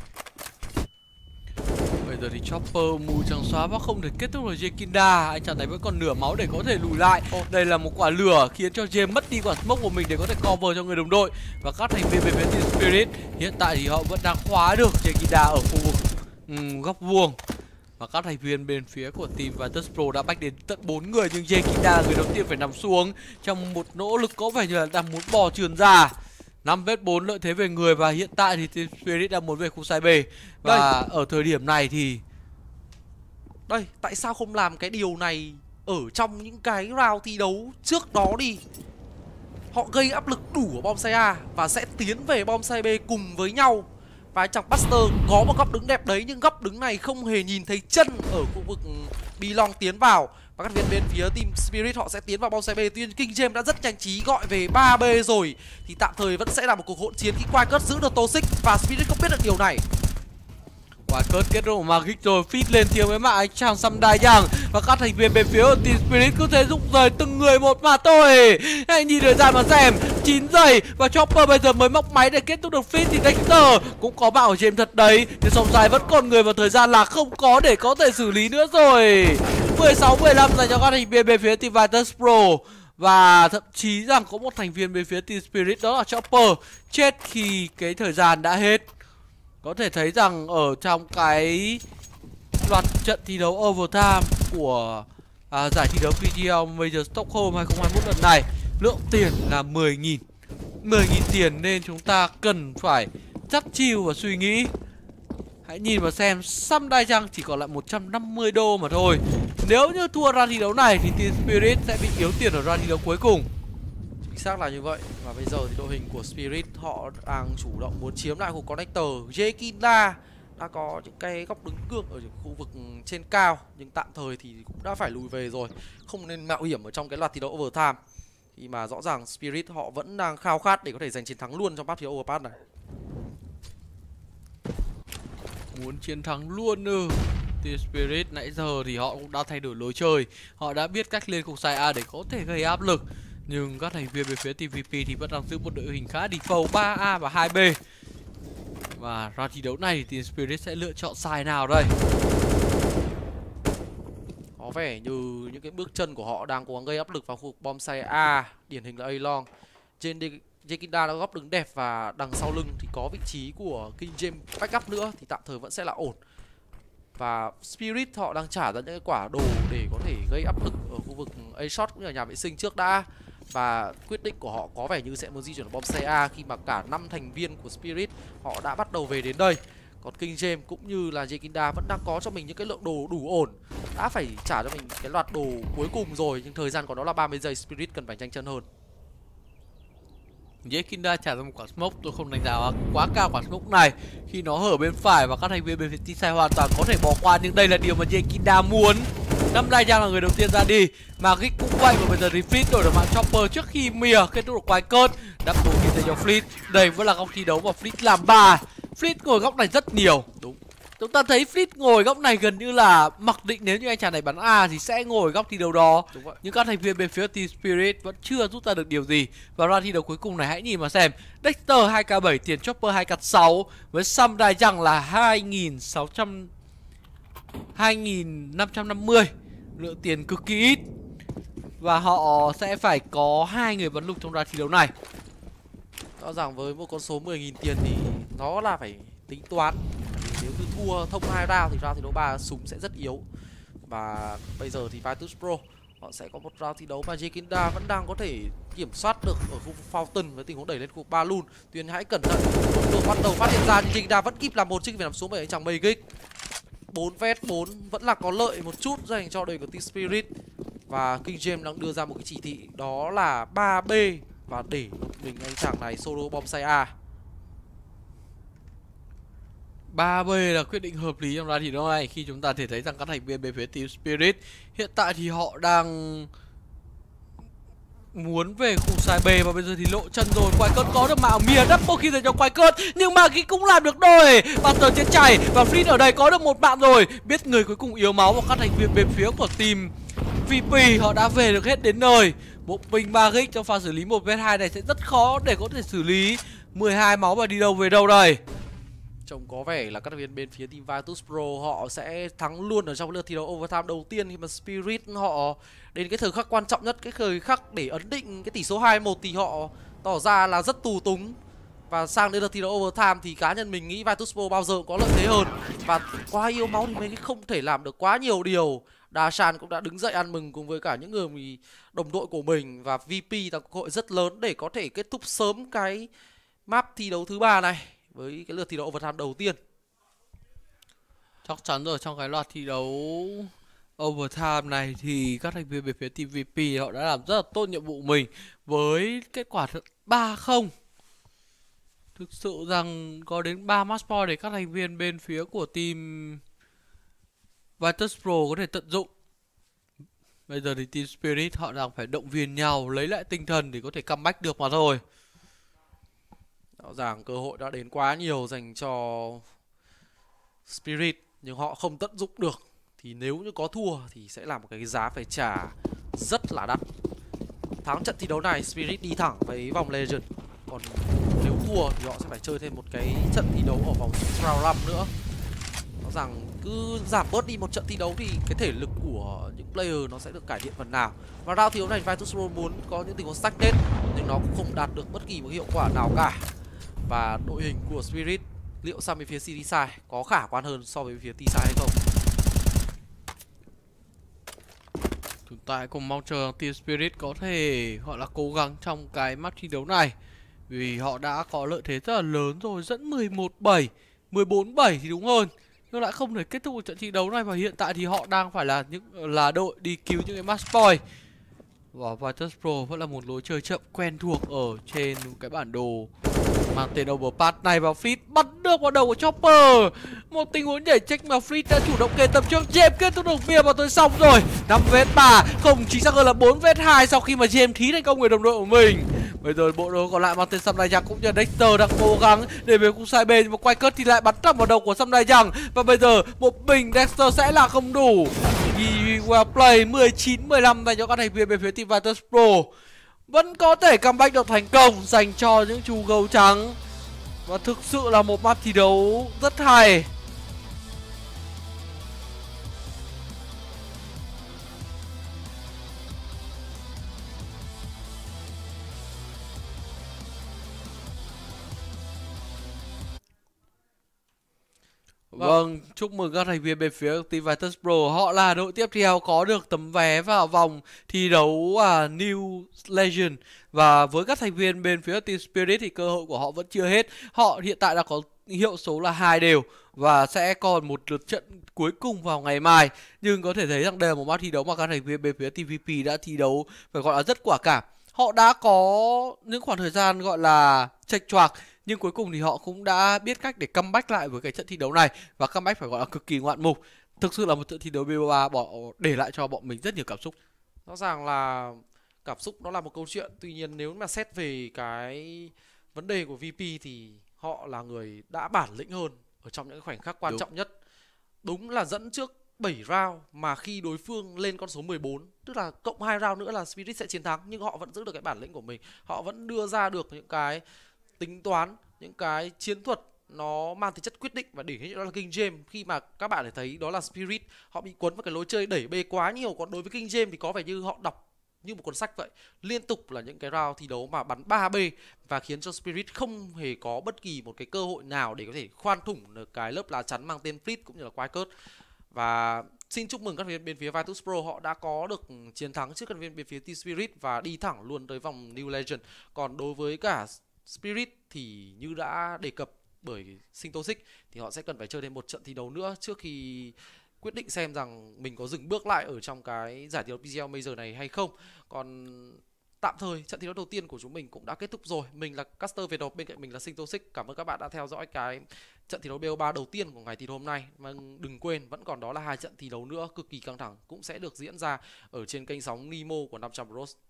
Bây giờ thì Chopper mù trắng xóa và không thể kết thúc được Jekinda. Anh chàng này vẫn còn nửa máu để có thể lùi lại. oh. Đây là một quả lửa khiến cho James mất đi quả smoke của mình để có thể cover cho người đồng đội. Và các thành viên về phía Team Spirit hiện tại thì họ vẫn đang khóa được Jekinda ở khu vực um, góc vuông. Và các thành viên bên phía của team Virtus.pro đã bách đến tận bốn người, nhưng Jekinda là người đầu tiên phải nằm xuống trong một nỗ lực có vẻ như là đang muốn bò trườn ra. năm vs bốn lợi thế về người, và hiện tại thì Team Spirit đang muốn về khu side B. Và đây, ở thời điểm này thì
đây, tại sao không làm cái điều này ở trong những cái round thi đấu trước đó đi? Họ gây áp lực đủ ở bom side A và sẽ tiến về bom side B cùng với nhau. Và chàng Buster có một góc đứng đẹp đấy, nhưng góc đứng này không hề nhìn thấy chân ở khu vực Belong tiến vào. Và các viên bên phía Team Spirit họ sẽ tiến vào bom side B. Tuy nhiên King James đã rất nhanh trí gọi về ba B rồi, thì tạm thời vẫn sẽ là một cuộc hỗn chiến khi Quackert giữ được Toxic, và Spirit không biết được điều này.
Quackert kết thúc Magic rồi, feed lên tiếng với mạng anh chàng Samdai Yang. Và các thành viên bên phía của Team Spirit cứ thế rụng rời từng người một mà thôi. Hãy nhìn thời gian mà xem, chín giây và Chopper bây giờ mới móc máy để kết thúc được feed. Thì Dexter cũng có bảo James thật đấy, nhưng song dài vẫn còn người và thời gian là không có để có thể xử lý nữa rồi. Mười sáu mười lăm dành cho các thành viên bên phía Team Virtus.pro. Và thậm chí rằng có một thành viên bên phía Team Spirit, đó là Chopper, chết khi cái thời gian đã hết. Có thể thấy rằng ở trong cái loạt trận thi đấu overtime của à, giải thi đấu pê giê lờ Major Stockholm hai không hai mốt lần này, lượng tiền là mười nghìn. mười nghìn tiền nên chúng ta cần phải chắt chiu và suy nghĩ. Hãy nhìn và xem, Samdai Yang chỉ còn lại một trăm năm mươi đô mà thôi. Nếu như thua ra thi đấu này thì Team Spirit sẽ bị yếu tiền ở ra thi đấu cuối cùng.
Chính xác là như vậy. Và bây giờ thì đội hình của Spirit họ đang chủ động muốn chiếm lại khu connector. Jekinda đã có những cái góc đứng cương ở khu vực trên cao, nhưng tạm thời thì cũng đã phải lùi về rồi. Không nên mạo hiểm ở trong cái loạt thi đấu overtime, khi mà rõ ràng Spirit họ vẫn đang khao khát để có thể giành chiến thắng luôn trong bát thi đấu overpass này.
Muốn chiến thắng luôn ư? Team Spirit nãy giờ thì họ cũng đã thay đổi lối chơi. Họ đã biết cách lên khu side A để có thể gây áp lực. Nhưng các thành viên bên phía tê vê pê thì vẫn đang giữ một đội hình khá default, ba A và hai B. Và ra thi đấu này thì Team Spirit sẽ lựa chọn side nào đây?
Có vẻ như những cái bước chân của họ đang cố gắng gây áp lực vào khu vực bom side A, điển hình là A-Long. Trên Jekinda đã góp đứng đẹp, và đằng sau lưng thì có vị trí của King James backup nữa, thì tạm thời vẫn sẽ là ổn. Và Spirit họ đang trả ra những cái quả đồ để có thể gây áp lực ở khu vực A-Shot cũng như là nhà vệ sinh trước đã. Và quyết định của họ có vẻ như sẽ muốn di chuyển vào bom side A, khi mà cả năm thành viên của Spirit họ đã bắt đầu về đến đây. Còn King James cũng như là Jekinda vẫn đang có cho mình những cái lượng đồ đủ ổn, đã phải trả cho mình cái loạt đồ cuối cùng rồi, nhưng thời gian của nó là ba mươi giây. Spirit cần phải nhanh chân hơn.
Jekinda trả ra một quả smoke, tôi không đánh giá quá cao quả smoke này khi nó hở bên phải và các thành viên bên phía T-Side hoàn toàn có thể bỏ qua, nhưng đây là điều mà Jekinda muốn. Samdai Yang là người đầu tiên ra đi, Magic cũng vậy, và bây giờ Refit đổi được mạng Chopper trước khi Mia kết thúc được Quackert. Double kill dành cho Fleet. Đây vẫn là góc thi đấu và Fleet làm ba. Fleet ngồi góc này rất nhiều. Đúng. Chúng ta thấy Fleet ngồi góc này gần như là mặc định nếu như anh chàng này bắn A thì sẽ ngồi góc thi đấu đó.
Đúng vậy.
Nhưng các thành viên bên phía Team Spirit vẫn chưa rút ra được điều gì. Và ra thi đấu cuối cùng này hãy nhìn mà xem. Dexter hai k bảy tiền, Chopper hai k sáu, với Samdai Yang là hai nghìn sáu trăm hai nghìn năm trăm năm mươi. Lượng tiền cực kỳ ít. Và họ sẽ phải có hai người bắn lục trong ra thi đấu này.
Rõ ràng với một con số mười nghìn tiền thì nó là phải tính toán. Nếu như thua thông hai round thì round thi đấu ba súng sẽ rất yếu. Và bây giờ thì Virtus.pro họ sẽ có một round thi đấu mà Jekinda vẫn đang có thể kiểm soát được ở khu Fountain với tình huống đẩy lên khu vực Balloon. Tuy nhiên hãy cẩn thận, vừa bắt đầu phát hiện ra nhưng Jekinda vẫn kịp làm một chiếc về nằm xuống bởi anh chàng Magic. bốn vs bốn vẫn là có lợi một chút dành cho đội của Team Spirit. Và King James đang đưa ra một cái chỉ thị, đó là ba B và để một mình anh chàng này solo bom side A.
ba B là quyết định hợp lý trong ra thi đấu này, khi chúng ta thể thấy rằng các thành viên bên phía Team Spirit hiện tại thì họ đang muốn về khu side B, và bây giờ thì lộ chân rồi. Quackert có được mạo Mia, double kill dành cho Quackert, nhưng mà cái cũng làm được đôi. Buster chết chảy và Fleet ở đây có được một bạn rồi. Biết người cuối cùng yếu máu, và các thành viên bên phía của team vê pê họ đã về được hết đến nơi. Một mình Magic trong pha xử lý một vs hai này sẽ rất khó để có thể xử lý. Mười hai máu và đi đâu về đâu đây?
Trông có vẻ là các thành viên bên phía team Virtus.pro họ sẽ thắng luôn ở trong lượt thi đấu overtime đầu tiên, khi mà Spirit họ đến cái thời khắc quan trọng nhất, cái thời khắc để ấn định cái tỷ số hai một thì họ tỏ ra là rất tù túng. Và sang đến lượt thi đấu overtime thì cá nhân mình nghĩ Virtus.pro bao giờ cũng có lợi thế hơn. Và quá yếu máu thì mình không thể làm được quá nhiều điều. Dashan cũng đã đứng dậy ăn mừng cùng với cả những người đồng đội của mình. Và vê pê là cơ hội rất lớn để có thể kết thúc sớm cái map thi đấu thứ ba này với cái lượt thi đấu overtime đầu tiên.
Chắc chắn rồi, trong cái loạt thi đấu overtime này thì các thành viên về phía team vê pê họ đã làm rất là tốt nhiệm vụ mình với kết quả ba không. Thực sự rằng có đến ba match point để các thành viên bên phía của team Virtus.pro có thể tận dụng. Bây giờ thì team Spirit họ đang phải động viên nhau lấy lại tinh thần để có thể comeback được mà thôi.
Rõ ràng cơ hội đã đến quá nhiều dành cho Spirit nhưng họ không tận dụng được. Thì nếu như có thua thì sẽ là một cái giá phải trả rất là đắt. Thắng trận thi đấu này Spirit đi thẳng với vòng Legend. Còn nếu thua thì họ sẽ phải chơi thêm một cái trận thi đấu ở vòng round năm nữa. Rõ ràng cứ giảm bớt đi một trận thi đấu thì cái thể lực của những player nó sẽ được cải thiện phần nào. Và round thi đấu này Virtus.pro muốn có những tình huống stagnant nhưng nó cũng không đạt được bất kỳ một hiệu quả nào cả. Và đội hình của Spirit liệu sang bên phía xê đê Side có khả quan hơn so với phía T-Side hay không?
Chúng ta cùng mong chờ team Spirit có thể gọi là cố gắng trong cái match thi đấu này. Vì họ đã có lợi thế rất là lớn rồi, dẫn mười một bảy, mười bốn bảy thì đúng hơn. Nhưng lại không thể kết thúc trận thi đấu này và hiện tại thì họ đang phải là những là đội đi cứu những cái match point. Và Virtus.pro vẫn là một lối chơi chậm quen thuộc ở trên cái bản đồ mang tên Overpass này. Và Fritz bắt được vào đầu của Chopper. Một tình huống nhảy check mà Fritz đã chủ động kê tập trước. James kết thúc được bia và tôi xong rồi. năm vs ba, không chính xác hơn là bốn vs hai sau khi mà James thí thành công người đồng đội của mình. Bây giờ bộ đồ còn lại mang tên Samurai Jack cũng như Dexter đang cố gắng để về khung sai bên, nhưng mà quay cất thì lại bắn thẳng vào đầu của Samurai Jack. Và bây giờ một bình Dexter sẽ là không đủ. Well play, mười chín mười lăm dành cho các thành viên bên phía team Virtus.pro. Vẫn có thể comeback được thành công dành cho những chú gấu trắng. Và thực sự là một map thi đấu rất hay. Vâng, chúc mừng các thành viên bên phía team Virtus.pro. Họ là đội tiếp theo có được tấm vé vào vòng thi đấu à, New Legend. Và với các thành viên bên phía team Spirit thì cơ hội của họ vẫn chưa hết. Họ hiện tại đã có hiệu số là hai đều và sẽ còn một lượt trận cuối cùng vào ngày mai. Nhưng có thể thấy rằng đây là một map thi đấu mà các thành viên bên phía team vê pê đã thi đấu phải gọi là rất quả cảm. Họ đã có những khoảng thời gian gọi là chệch choạc, nhưng cuối cùng thì họ cũng đã biết cách để comeback lại với cái trận thi đấu này. Và comeback phải gọi là cực kỳ ngoạn mục. Thực sự là một trận thi đấu bê o ba bỏ để lại cho bọn mình rất nhiều cảm xúc.
Rõ ràng là cảm xúc nó là một câu chuyện. Tuy nhiên nếu mà xét về cái vấn đề của vê pê thì họ là người đã bản lĩnh hơn ở trong những khoảnh khắc quan Đúng. trọng nhất. Đúng là dẫn trước bảy round mà khi đối phương lên con số mười bốn, tức là cộng hai round nữa là Spirit sẽ chiến thắng, nhưng họ vẫn giữ được cái bản lĩnh của mình. Họ vẫn đưa ra được những cái tính toán, những cái chiến thuật nó mang tính chất quyết định. Và điển hình đó là King James, khi mà các bạn để thấy đó là Spirit họ bị cuốn vào cái lối chơi đẩy bê quá nhiều. Còn đối với King James thì có vẻ như họ đọc như một cuốn sách vậy. Liên tục là những cái round thi đấu mà bắn ba bê và khiến cho Spirit không hề có bất kỳ một cái cơ hội nào để có thể khoan thủng được cái lớp lá chắn mang tên Fleet cũng như là Quái Và xin chúc mừng các thành viên bên phía Virtus.pro, họ đã có được chiến thắng trước các thành viên bên phía Team Spirit và đi thẳng luôn tới vòng New Legend. Còn đối với cả Spirit thì như đã đề cập bởi Synthoxic thì họ sẽ cần phải chơi thêm một trận thi đấu nữa trước khi quyết định xem rằng mình có dừng bước lại ở trong cái giải thi đấu pê giê lờ Major này hay không. Còn tạm thời trận thi đấu đầu tiên của chúng mình cũng đã kết thúc rồi. Mình là Caster Việt Độc, bên cạnh mình là Synthoxic. Cảm ơn các bạn đã theo dõi cái trận thi đấu bê o ba đầu tiên của ngày thi đấu hôm nay. Mà đừng quên vẫn còn đó là hai trận thi đấu nữa cực kỳ căng thẳng cũng sẽ được diễn ra ở trên kênh sóng Nemo của năm trăm Bros.